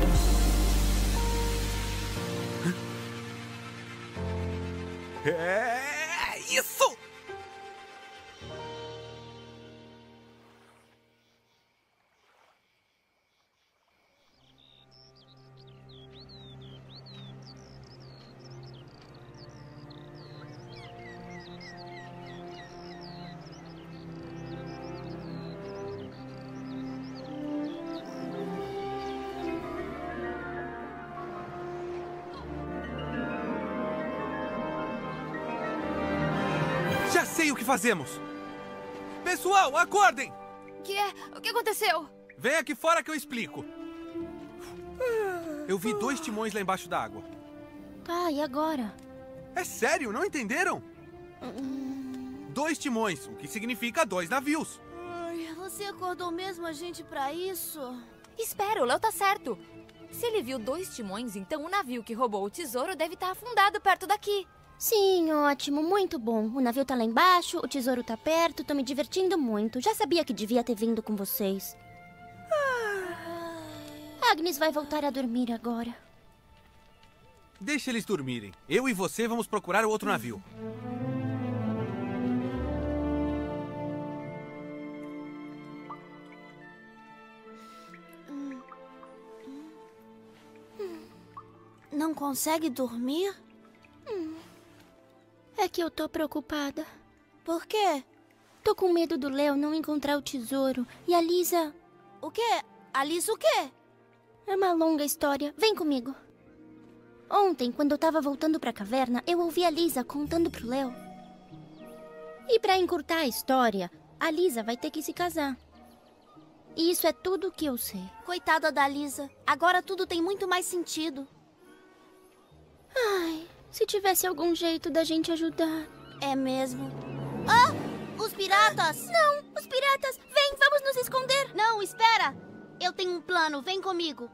É isso! Já sei o que fazemos! Pessoal, acordem! O que aconteceu? Vem aqui fora que eu explico. Eu vi 2 timões lá embaixo da água. Tá, e agora? É sério, não entenderam? 2 timões, o que significa 2 navios. Ai, você acordou mesmo a gente pra isso? Espera, o Léo tá certo. Se ele viu 2 timões, então o navio que roubou o tesouro deve estar afundado perto daqui. Sim, ótimo, muito bom. O navio tá lá embaixo, o tesouro tá perto, tô me divertindo muito. Já sabia que devia ter vindo com vocês. Agnes vai voltar a dormir agora. Deixa eles dormirem. Eu e você vamos procurar o outro navio. Não consegue dormir? É que eu tô preocupada. Por quê? Tô com medo do Léo não encontrar o tesouro. E a Lisa... O quê? A Lisa o quê? É uma longa história. Vem comigo. Ontem, quando eu tava voltando pra caverna, eu ouvi a Lisa contando pro Léo. E pra encurtar a história, a Lisa vai ter que se casar. E isso é tudo que eu sei. Coitada da Lisa. Agora tudo tem muito mais sentido. Ai, se tivesse algum jeito da gente ajudar. É mesmo. Ah! Os piratas! Não! Os piratas! Vem, vamos nos esconder! Não, espera! Eu tenho um plano, vem comigo.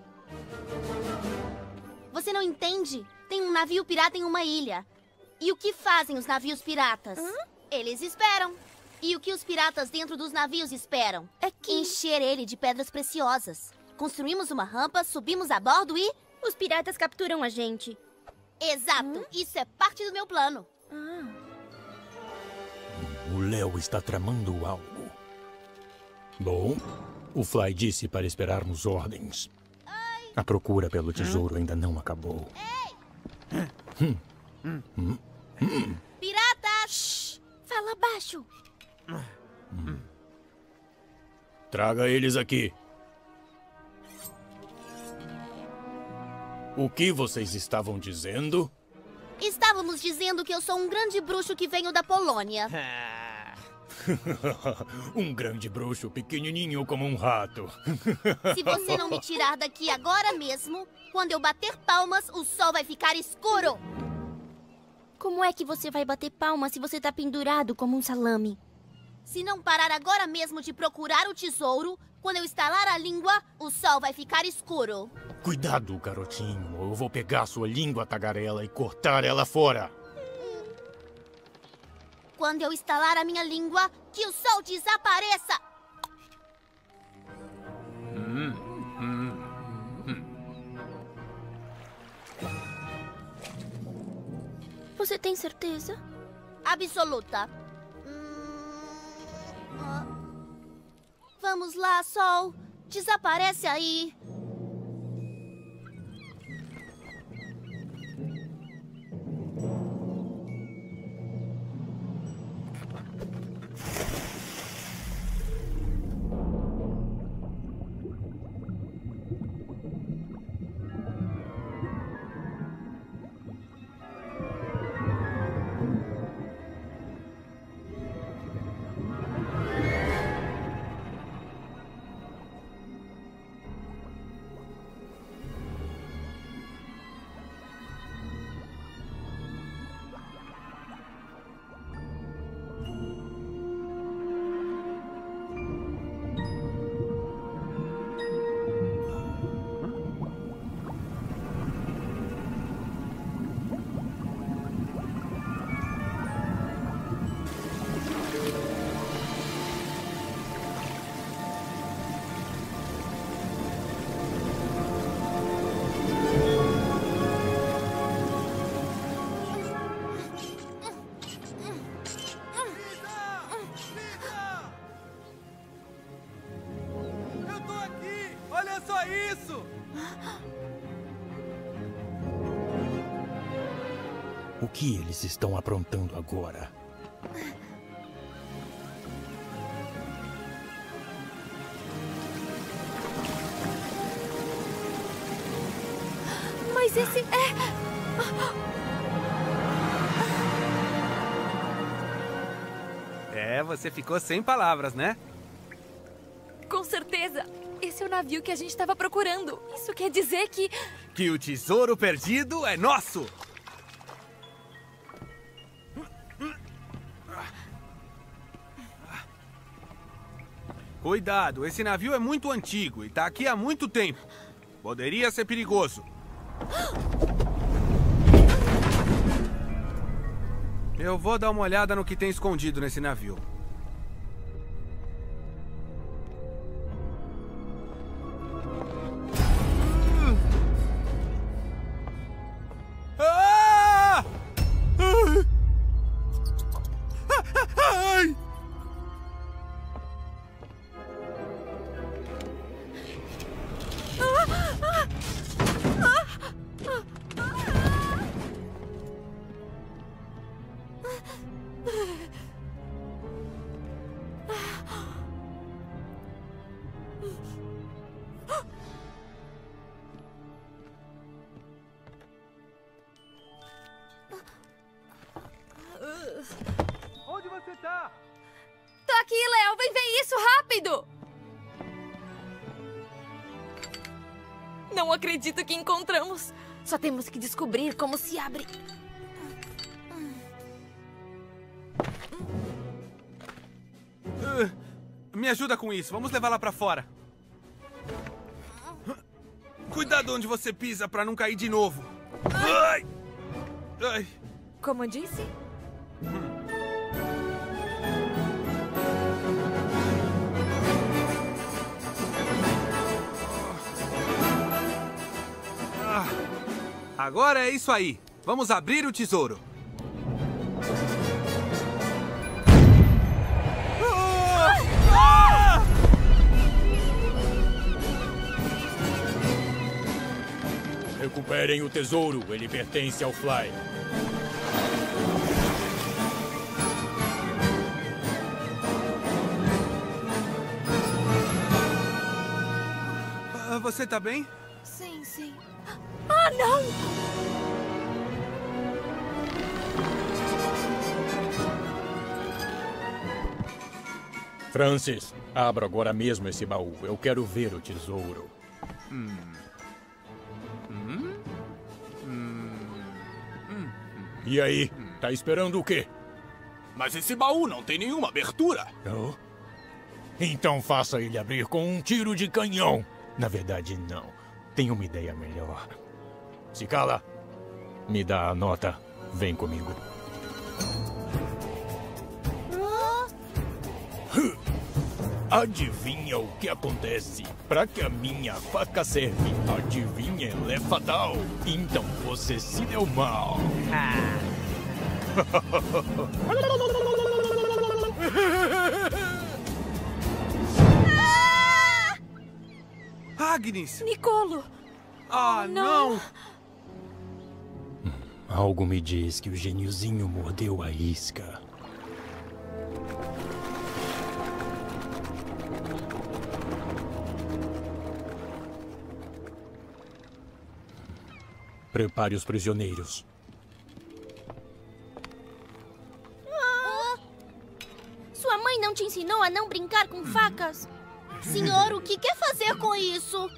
Você não entende? Tem um navio pirata em uma ilha. E o que fazem os navios piratas? Eles esperam. E o que os piratas dentro dos navios esperam? É que... encher ele de pedras preciosas. Construímos uma rampa, subimos a bordo e... os piratas capturam a gente. Exato. Isso é parte do meu plano. O Léo está tramando algo. Bom, o Fly disse para esperarmos ordens. A procura pelo tesouro ainda não acabou. Piratas! Shhh, fala baixo. Traga eles aqui. O que vocês estavam dizendo? Estávamos dizendo que eu sou um grande bruxo que venho da Polônia. Um grande bruxo pequenininho como um rato. Se você não me tirar daqui agora mesmo, quando eu bater palmas, o sol vai ficar escuro. Como é que você vai bater palmas se você tá pendurado como um salame? Se não parar agora mesmo de procurar o tesouro, quando eu estalar a língua, o sol vai ficar escuro. Cuidado, garotinho. Eu vou pegar sua língua tagarela e cortar ela fora. Quando eu estalar a minha língua, que o sol desapareça! Você Você tem certeza? Absoluta. Vamos lá, Sol. Desaparece aí. O que eles estão aprontando agora? Mas esse Você ficou sem palavras, né? Com certeza. Esse é o navio que a gente estava procurando. Isso quer dizer que... Que o tesouro perdido é nosso! Cuidado, esse navio é muito antigo e tá aqui há muito tempo. Poderia ser perigoso. Eu vou dar uma olhada no que tem escondido nesse navio. Onde você tá? Tô aqui, Léo! Vem ver isso, rápido! Não acredito que encontramos. Só temos que descobrir como se abre. Me ajuda com isso. Vamos levar lá pra fora. Cuidado onde você pisa pra não cair de novo. Ai! Ai! Como eu disse? Agora é isso aí. Vamos abrir o tesouro. Recuperem o tesouro. Ele pertence ao Fly. Você tá bem? Sim, sim. Ah, não! Francis, abra agora mesmo esse baú. Eu quero ver o tesouro. E aí? Tá esperando o quê? Mas esse baú não tem nenhuma abertura. Oh? Então faça ele abrir com um tiro de canhão. Na verdade, não. Tenho uma ideia melhor. Se cala. Me dá a nota. Vem comigo. Adivinha o que acontece? Pra que a minha faca serve? Adivinha, ela é fatal. Então você se deu mal. Agnes! Nicolo! Ah, não! Algo me diz que o geniozinho mordeu a isca. Prepare os prisioneiros. Sua mãe não te ensinou a não brincar com facas? Senhor, o que quer fazer com isso?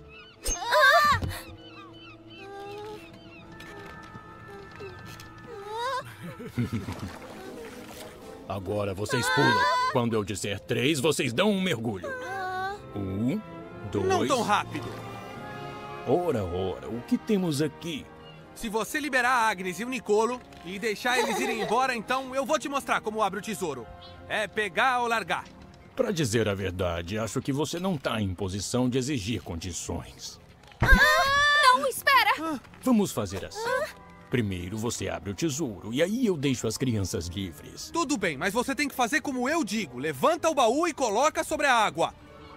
Agora vocês pulam. Quando eu disser 3, vocês dão um mergulho. 1, 2... Não tão rápido! Ora, o que temos aqui? Se você liberar a Agnes e o Nicolo e deixar eles irem embora, então eu vou te mostrar como abre o tesouro. É pegar ou largar. Pra dizer a verdade, acho que você não tá em posição de exigir condições. Não, espera! Vamos fazer assim. Primeiro você abre o tesouro e aí eu deixo as crianças livres. Tudo bem, mas você tem que fazer como eu digo. Levanta o baú e coloca sobre a água.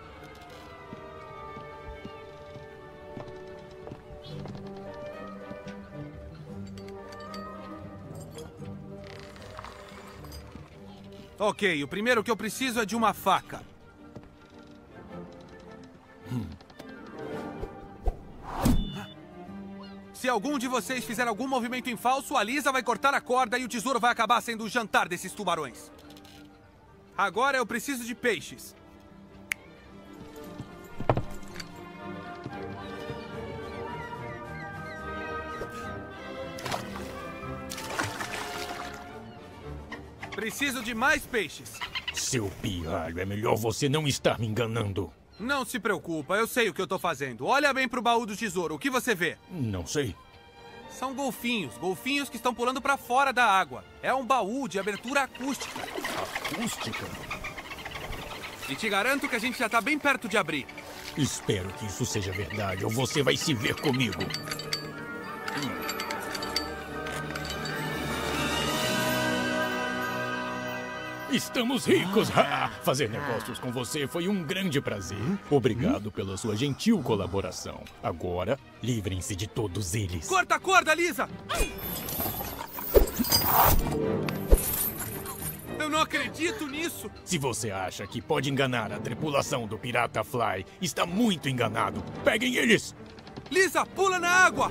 Ok, o primeiro que eu preciso é de uma faca. Se algum de vocês fizer algum movimento em falso, a Lisa vai cortar a corda e o tesouro vai acabar sendo o jantar desses tubarões. Agora eu preciso de peixes. Preciso de mais peixes. Seu pirralho, é melhor você não estar me enganando. Não se preocupa, eu sei o que eu tô fazendo. Olha bem pro baú do tesouro, o que você vê? Não sei. São golfinhos que estão pulando pra fora da água. É um baú de abertura acústica. Acústica? E te garanto que a gente já tá bem perto de abrir. Espero que isso seja verdade ou você vai se ver comigo. Estamos ricos! Fazer negócios com você foi um grande prazer. Obrigado pela sua gentil colaboração. Agora, livrem-se de todos eles. Corta a corda, Lisa! Eu não acredito nisso! Se você acha que pode enganar a tripulação do Pirata Fly, está muito enganado. Peguem eles! Lisa, pula na água!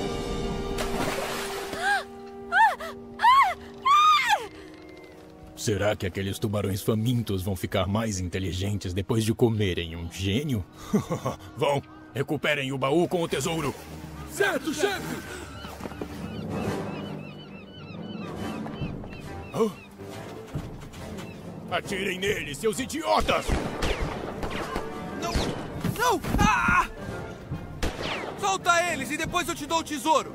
Será que aqueles tubarões famintos vão ficar mais inteligentes depois de comerem um gênio? Vão, recuperem o baú com o tesouro. Certo, chefe! Atirem neles, seus idiotas! Não! Não! Ah! Solta eles e depois eu te dou o tesouro!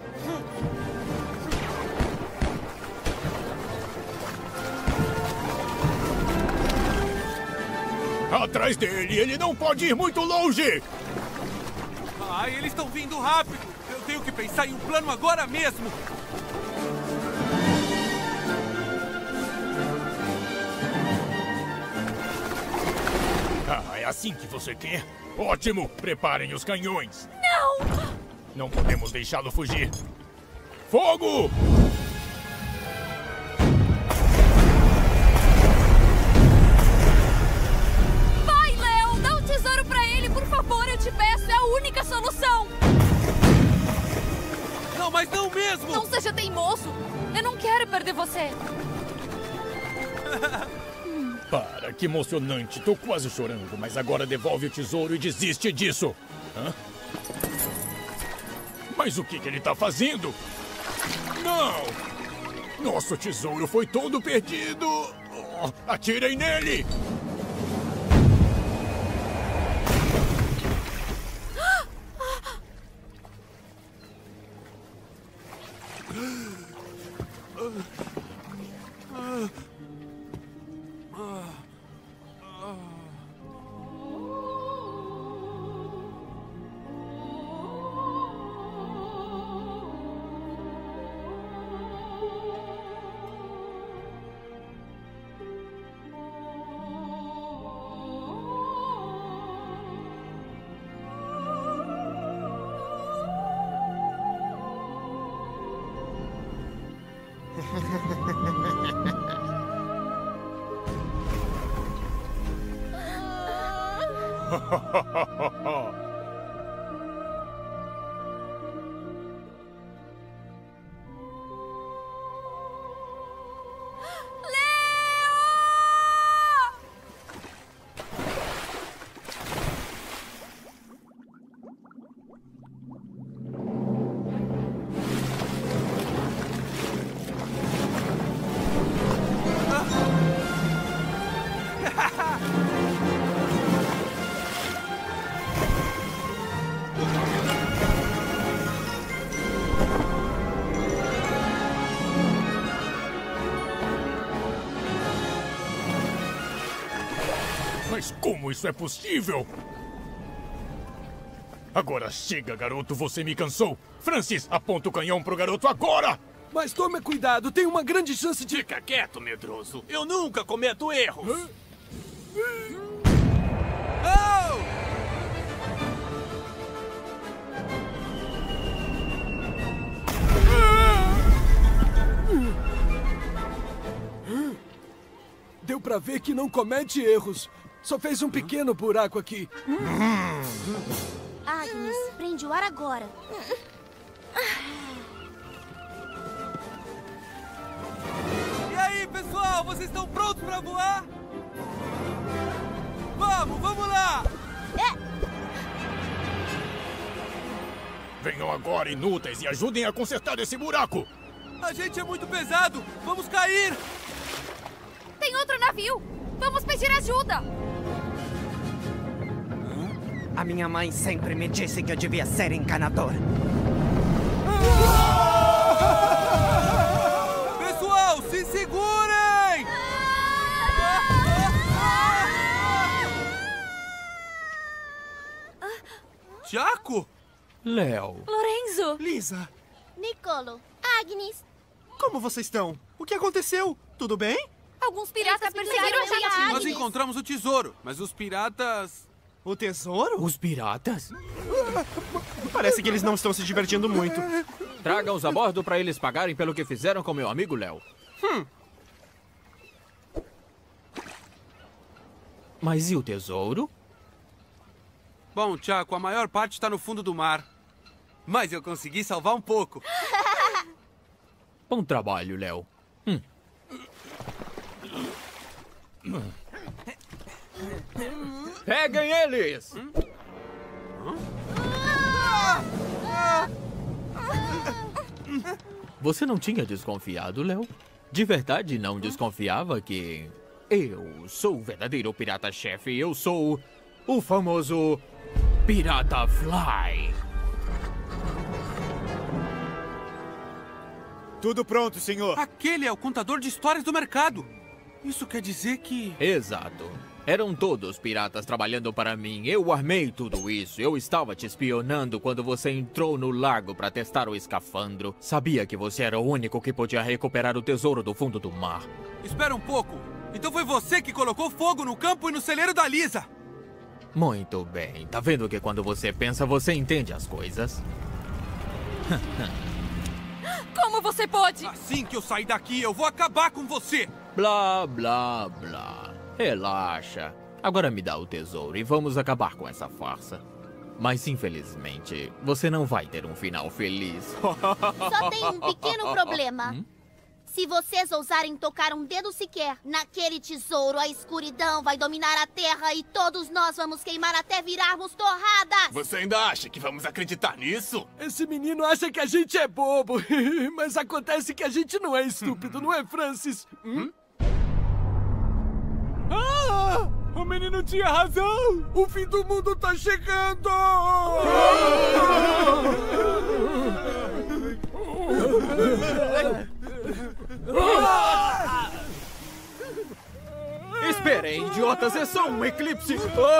Atrás dele, ele não pode ir muito longe! Ah, eles estão vindo rápido! Eu tenho que pensar em um plano agora mesmo! É assim que você quer? Ótimo! Preparem os canhões! Não! Não podemos deixá-lo fugir! Fogo! Te peço, é a única solução! Não, mas não mesmo! Não seja teimoso! Eu não quero perder você! Para, que emocionante! Tô quase chorando, mas agora devolve o tesouro e desiste disso! Hã? Mas o que ele tá fazendo? Não! Nosso tesouro foi todo perdido! Oh, atirem nele! Mas como isso é possível? Agora chega, garoto, você me cansou. Francis, aponta o canhão pro garoto agora! Mas tome cuidado, tem uma grande chance de... Fica quieto, medroso. Eu nunca cometo erros. Deu pra ver que não comete erros. Só fez um pequeno buraco aqui. Agnes, prende o ar agora. E aí, pessoal, vocês estão prontos pra voar? Vamos lá! Venham agora, inúteis, e ajudem a consertar esse buraco! A gente é muito pesado! Vamos cair! Tem outro navio! Vamos pedir ajuda! A minha mãe sempre me disse que eu devia ser encanador. Pessoal, se segurem! Tiago? Léo. Lorenzo! Lisa! Nicolo! Agnes! Como vocês estão? O que aconteceu? Tudo bem? Alguns piratas perseguiram a gente! Nós encontramos o tesouro, mas os piratas... O tesouro? Os piratas? Parece que eles não estão se divertindo muito. Traga-os a bordo para eles pagarem pelo que fizeram com meu amigo Léo. Mas e o tesouro? Bom, Tiago, a maior parte está no fundo do mar. Mas eu consegui salvar um pouco. Bom trabalho, Léo. Peguem eles! Você não tinha desconfiado, Léo? De verdade não desconfiava que... Eu sou o verdadeiro pirata-chefe. Eu sou o famoso Pirata Fly. Tudo pronto, senhor. Aquele é o contador de histórias do mercado. Isso quer dizer que... Exato. Eram todos piratas trabalhando para mim. Eu armei tudo isso. Eu estava te espionando quando você entrou no lago para testar o escafandro. Sabia que você era o único que podia recuperar o tesouro do fundo do mar. Espera um pouco. Então foi você que colocou fogo no campo e no celeiro da Lisa. Muito bem. Tá vendo que quando você pensa, você entende as coisas? Como você pode? Assim que eu sair daqui, eu vou acabar com você. Blá, blá, blá. Relaxa. Agora me dá o tesouro e vamos acabar com essa farsa. Mas, infelizmente, você não vai ter um final feliz. Só tem um pequeno problema. Se vocês ousarem tocar um dedo sequer naquele tesouro, a escuridão vai dominar a Terra e todos nós vamos queimar até virarmos torradas! Você ainda acha que vamos acreditar nisso? Esse menino acha que a gente é bobo. Mas acontece que a gente não é estúpido, não é, Francis? Ah! O menino tinha razão! O fim do mundo tá chegando! Esperem, idiotas! É só um eclipse!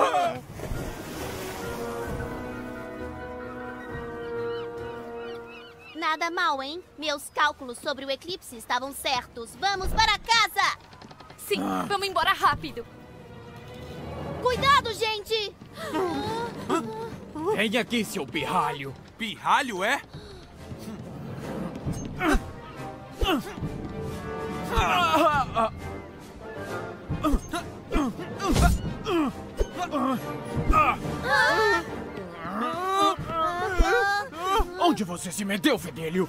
Nada mal, hein? Meus cálculos sobre o eclipse estavam certos. Vamos para casa! Sim, vamos embora rápido! Cuidado, gente! Vem aqui, seu pirralho! Pirralho, é? Onde você se meteu, fedelho?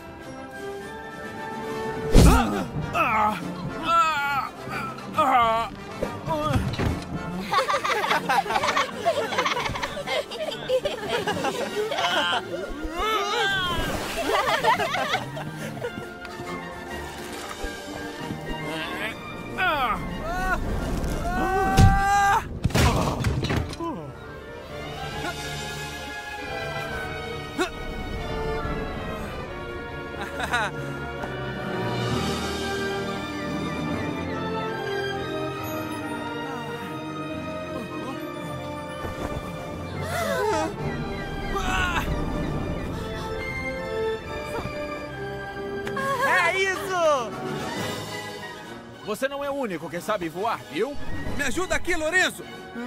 É isso! Você não é o único que sabe voar, viu? Me ajuda aqui, Lorenzo!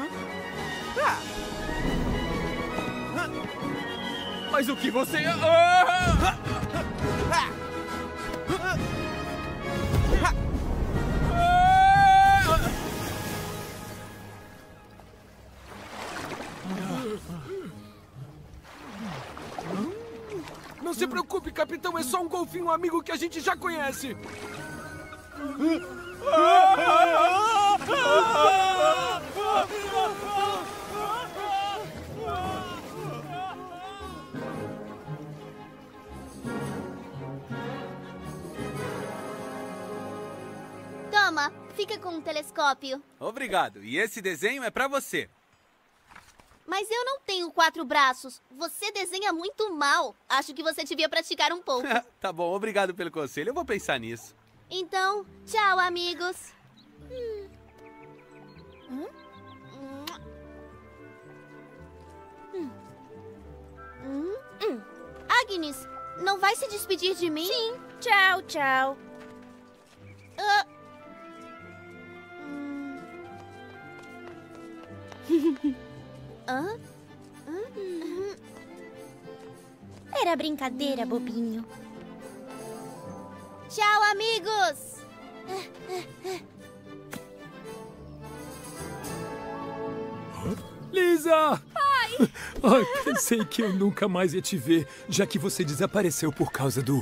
Mas o que você... Não se preocupe, capitão. É só um golfinho amigo que a gente já conhece. Toma, fica com um telescópio. Obrigado. E esse desenho é pra você. Mas eu não tenho 4 braços. Você desenha muito mal. Acho que você devia praticar um pouco. Tá bom, obrigado pelo conselho. Eu vou pensar nisso. Então, tchau, amigos. Agnes, não vai se despedir de mim? Sim. Tchau, tchau. Era brincadeira, bobinho. Tchau, amigos! Lisa! Pai! Ai, pensei que eu nunca mais ia te ver, já que você desapareceu por causa do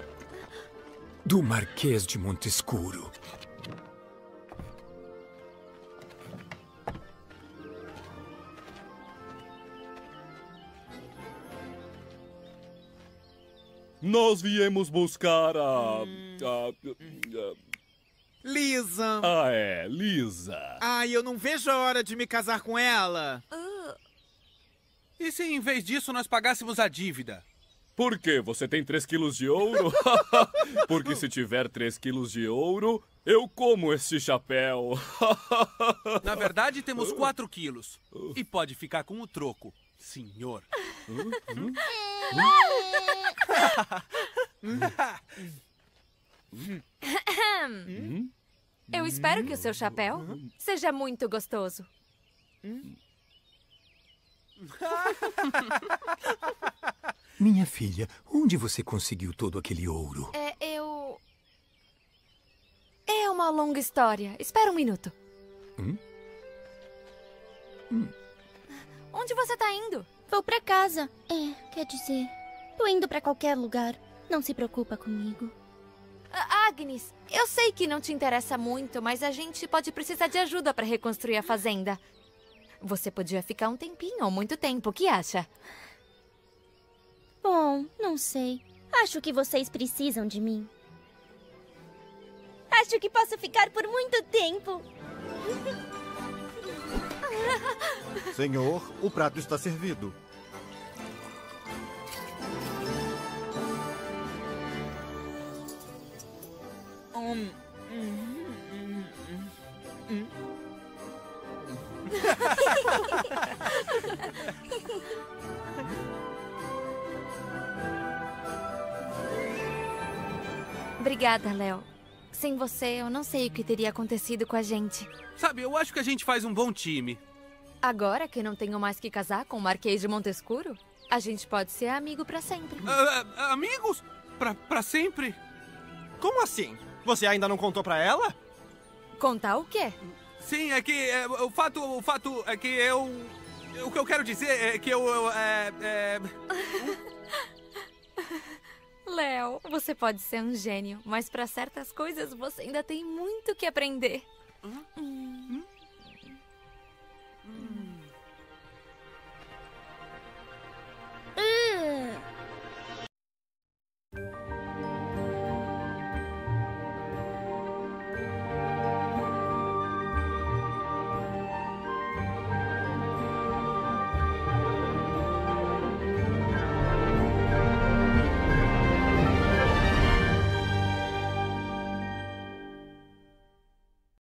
Marquês de Montescuro. Nós viemos buscar a Lisa. Ah, é, Lisa. Ai, eu não vejo a hora de me casar com ela. E se em vez disso nós pagássemos a dívida? Por quê? Você tem 3 quilos de ouro? Porque se tiver 3 quilos de ouro, eu como este chapéu. Na verdade, temos 4 quilos. E pode ficar com o troco, senhor. Eu espero que o seu chapéu seja muito gostoso. Minha filha, onde você conseguiu todo aquele ouro? É uma longa história. Espera um minuto. Onde você tá indo? Vou pra casa. Quer dizer, tô indo pra qualquer lugar. Não se preocupa comigo. Agnes, eu sei que não te interessa muito, mas a gente pode precisar de ajuda pra reconstruir a fazenda. Você podia ficar um tempinho ou muito tempo, o que acha? Bom, não sei. Acho que vocês precisam de mim. Acho que posso ficar por muito tempo. Senhor, o prato está servido. Obrigada, Léo. Sem você, eu não sei o que teria acontecido com a gente. Sabe, eu acho que a gente faz um bom time. Agora que não tenho mais que casar com o Marquês de Montescuro, a gente pode ser amigo pra sempre. Amigos? Pra sempre? Como assim? Você ainda não contou pra ela? Contar o quê? Sim, é que o fato é que eu... O que eu quero dizer é que Léo, você pode ser um gênio, mas pra certas coisas você ainda tem muito que aprender.